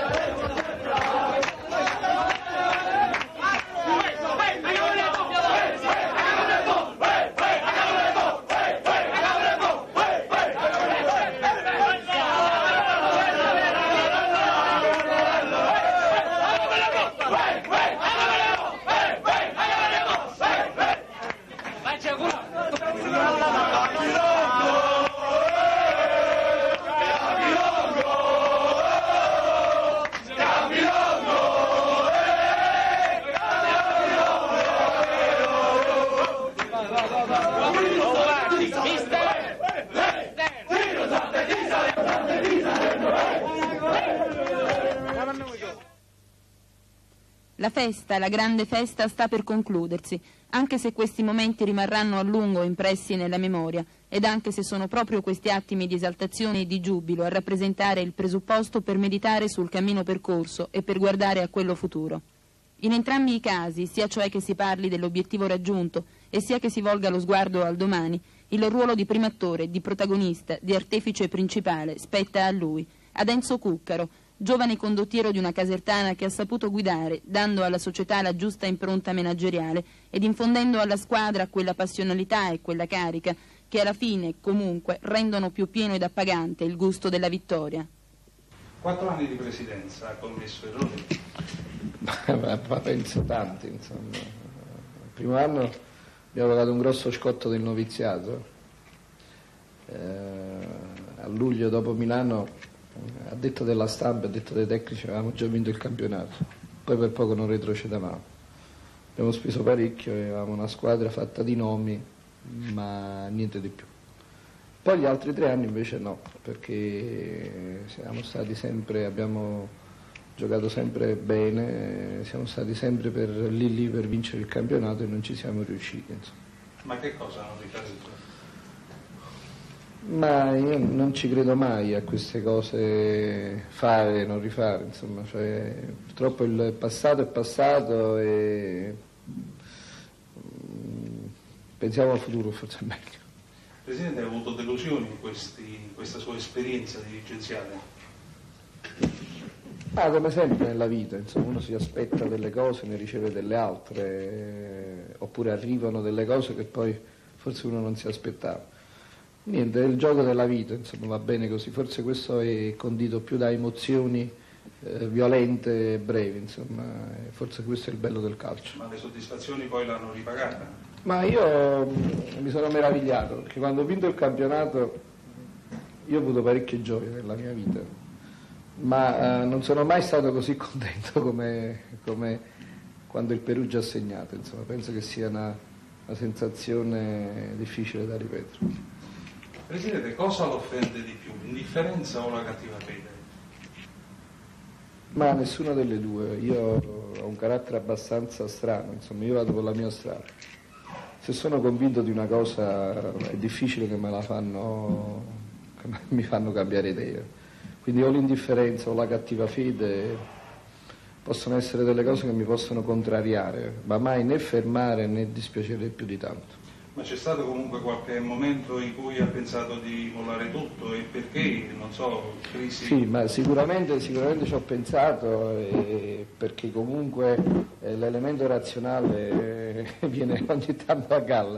La festa, la grande festa, sta per concludersi, anche se questi momenti rimarranno a lungo impressi nella memoria ed anche se sono proprio questi attimi di esaltazione e di giubilo a rappresentare il presupposto per meditare sul cammino percorso e per guardare a quello futuro. In entrambi i casi, sia cioè che si parli dell'obiettivo raggiunto e sia che si volga lo sguardo al domani, il ruolo di primo attore, di protagonista, di artefice principale spetta a lui, ad Enzo Cuccaro, giovane condottiero di una Casertana che ha saputo guidare, dando alla società la giusta impronta manageriale ed infondendo alla squadra quella passionalità e quella carica che alla fine, comunque, rendono più pieno ed appagante il gusto della vittoria. Quattro anni di presidenza, ha commesso errori? Ma, ma penso tanti, insomma. Il primo anno abbiamo pagato un grosso scotto del noviziato. Eh, a luglio, dopo Milano, a detto della stampa, a detto dei tecnici, avevamo già vinto il campionato, poi per poco non retrocedavamo. Abbiamo speso parecchio, avevamo una squadra fatta di nomi, ma niente di più. Poi gli altri tre anni invece no, perché siamo stati sempre, abbiamo giocato sempre bene, siamo stati sempre per, lì lì per vincere il campionato e non ci siamo riusciti. Insomma. Ma che cosa non ricordi? Ma io non ci credo mai a queste cose, fare e non rifare, insomma, cioè, purtroppo il passato è passato e mm, pensiamo al futuro, forse è meglio. Presidente, ha avuto delusioni in, questi, in questa sua esperienza dirigenziale? Ah, come sempre nella vita, insomma, uno si aspetta delle cose, ne riceve delle altre, eh, oppure arrivano delle cose che poi forse uno non si aspettava. Niente, è il gioco della vita, insomma, va bene così. Forse questo è condito più da emozioni eh, violente e brevi, insomma, e forse questo è il bello del calcio. Ma le soddisfazioni poi l'hanno ripagata? Ma io mh, mi sono meravigliato, perché quando ho vinto il campionato io ho avuto parecchie gioie nella mia vita, ma eh, non sono mai stato così contento come, come quando il Perugia ha segnato, insomma, penso che sia una, una sensazione difficile da ripetere. Presidente, cosa lo offende di più, l'indifferenza o la cattiva fede? Ma nessuna delle due, io ho un carattere abbastanza strano, insomma, io vado per la mia strada. Se sono convinto di una cosa è difficile che me la fanno, che mi fanno cambiare idea. Quindi o l'indifferenza o la cattiva fede possono essere delle cose che mi possono contrariare, ma mai né fermare né dispiacere più di tanto. Ma c'è stato comunque qualche momento in cui ha pensato di mollare tutto e perché, non so, crisi? Sì, ma sicuramente, sicuramente ci ho pensato eh, perché comunque eh, l'elemento razionale eh, viene ogni tanto a galla,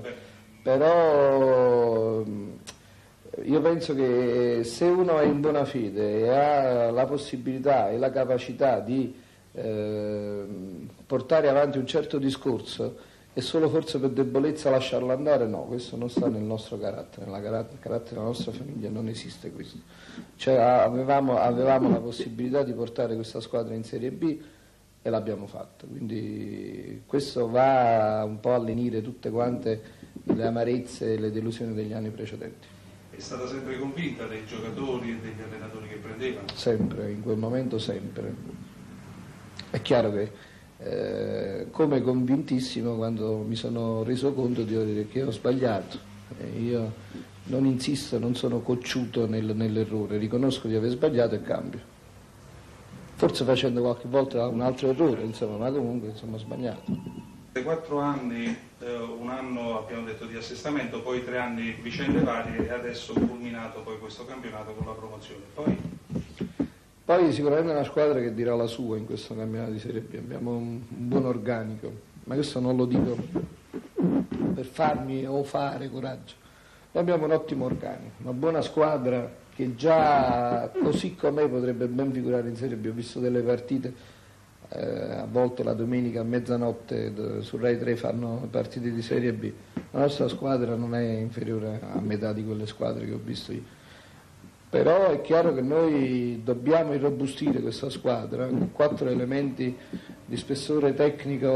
però io penso che se uno è in buona fede e ha la possibilità e la capacità di eh, portare avanti un certo discorso, e solo forse per debolezza lasciarlo andare, no, questo non sta nel nostro carattere, nel carattere, carattere della nostra famiglia non esiste questo. Cioè, avevamo, avevamo la possibilità di portare questa squadra in Serie B e l'abbiamo fatto, quindi questo va un po' a lenire tutte quante le amarezze e le delusioni degli anni precedenti. È stata sempre convinta dei giocatori e degli allenatori che prendevano? Sempre, in quel momento sempre. È chiaro che Eh, come convintissimo quando mi sono reso conto di che ho sbagliato. Eh, io non insisto, non sono cocciuto nel, nell'errore, riconosco di aver sbagliato e cambio. Forse facendo qualche volta un altro errore, insomma, ma comunque insomma ho sbagliato. Nei quattro anni, eh, un anno abbiamo detto di assestamento, poi tre anni vicende varie e adesso culminato poi questo campionato con la promozione. Poi Poi sicuramente è una squadra che dirà la sua in questo campionato di Serie B, abbiamo un, un buon organico, ma questo non lo dico per farmi o fare coraggio. Noi abbiamo un ottimo organico, una buona squadra che già così com'è potrebbe ben figurare in Serie B. Ho visto delle partite, eh, a volte la domenica a mezzanotte su Rai tre fanno partite di Serie B. La nostra squadra non è inferiore a metà di quelle squadre che ho visto io. Però è chiaro che noi dobbiamo irrobustire questa squadra con quattro elementi di spessore tecnico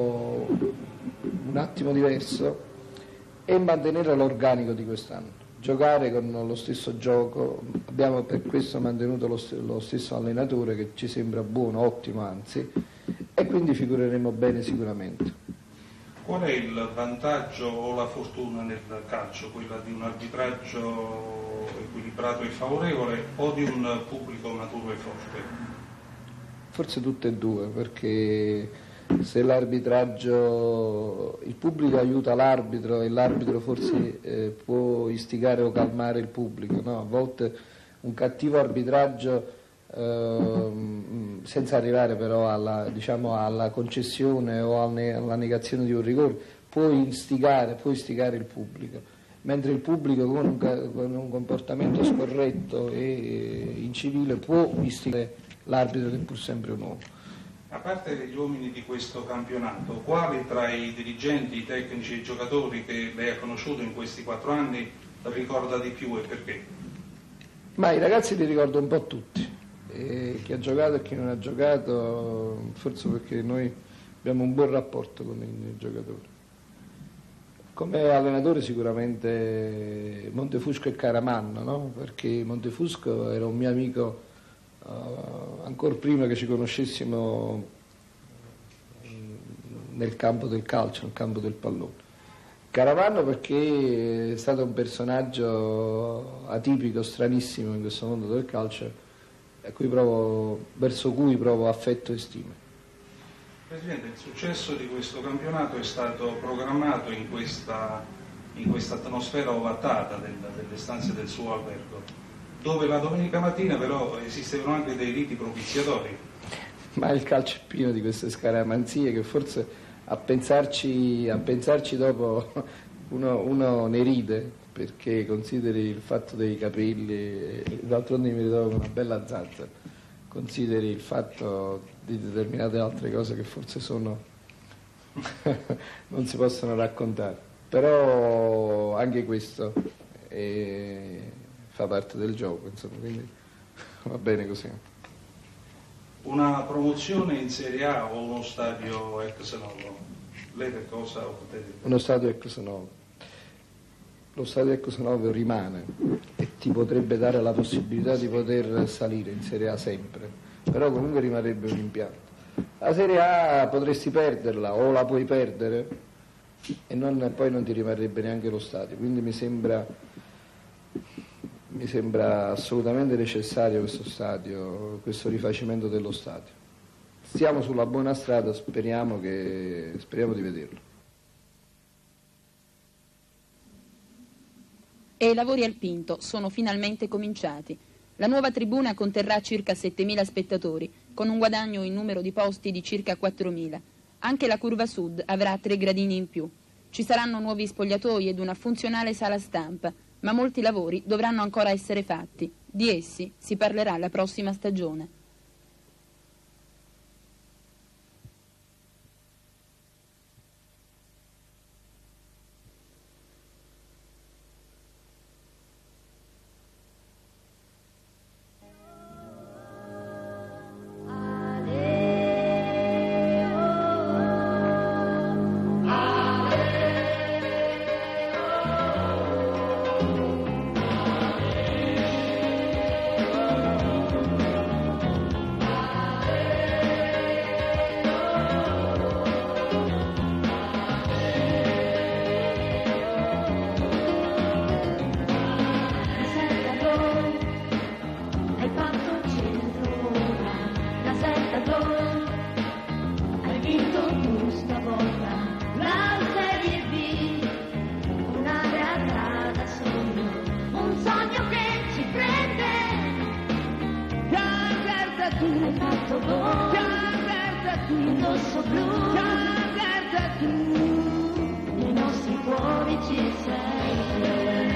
un attimo diverso e mantenere l'organico di quest'anno, giocare con lo stesso gioco. Abbiamo per questo mantenuto lo, st- lo stesso allenatore che ci sembra buono, ottimo anzi, e quindi figureremo bene sicuramente. Qual è il vantaggio o la fortuna nel calcio? Quella di un arbitraggio equilibrato e favorevole o di un pubblico maturo e forte? Forse tutte e due, perché se l'arbitraggio, il pubblico aiuta l'arbitro e l'arbitro forse eh, può istigare o calmare il pubblico, no? A volte un cattivo arbitraggio, eh, senza arrivare però alla, diciamo, alla concessione o alla negazione di un rigore, può istigare, può istigare il pubblico, mentre il pubblico con un, con un comportamento scorretto e incivile può istigare l'arbitro che è pur sempre un uomo. A parte gli uomini di questo campionato, quali tra i dirigenti, i tecnici e i giocatori che lei ha conosciuto in questi quattro anni ricorda di più e perché? Ma i ragazzi li ricordo un po' tutti, e chi ha giocato e chi non ha giocato, forse perché noi abbiamo un buon rapporto con i giocatori. Come allenatore sicuramente Montefusco e Caramanno, no? Perché Montefusco era un mio amico uh, ancora prima che ci conoscessimo nel campo del calcio, nel campo del pallone. Caramanno perché è stato un personaggio atipico, stranissimo in questo mondo del calcio, a cui provo, verso cui provo affetto e stima. Presidente, il successo di questo campionato è stato programmato in questa, in questa atmosfera ovattata del, delle stanze del suo albergo, dove la domenica mattina però esistevano anche dei riti propiziatori. Ma il calcio è pieno di queste scaramanzie che forse a pensarci, a pensarci dopo uno, uno ne ride, perché consideri il fatto dei capelli, d'altronde mi ritrovo una bella zazza, consideri il fatto di determinate altre cose che forse sono non si possono raccontare, però anche questo è, fa parte del gioco, insomma, quindi va bene così. Una promozione in Serie A o uno stadio ex novo? Lei che cosa potete dire? Uno stadio ex novo. Lo stadio ex novo rimane e ti potrebbe dare la possibilità di poter salire in Serie A sempre, però comunque rimarrebbe un impianto. La Serie A potresti perderla o la puoi perdere e non, poi non ti rimarrebbe neanche lo stadio, quindi mi sembra, mi sembra assolutamente necessario questo stadio, questo rifacimento dello stadio. Stiamo sulla buona strada, speriamo, che, speriamo di vederlo. E i lavori al Pinto sono finalmente cominciati. La nuova tribuna conterrà circa settemila spettatori, con un guadagno in numero di posti di circa quattromila. Anche la curva sud avrà tre gradini in più. Ci saranno nuovi spogliatoi ed una funzionale sala stampa, ma molti lavori dovranno ancora essere fatti. Di essi si parlerà la prossima stagione. Indosso blu, guarda tu, nei nostri cuori ci sei.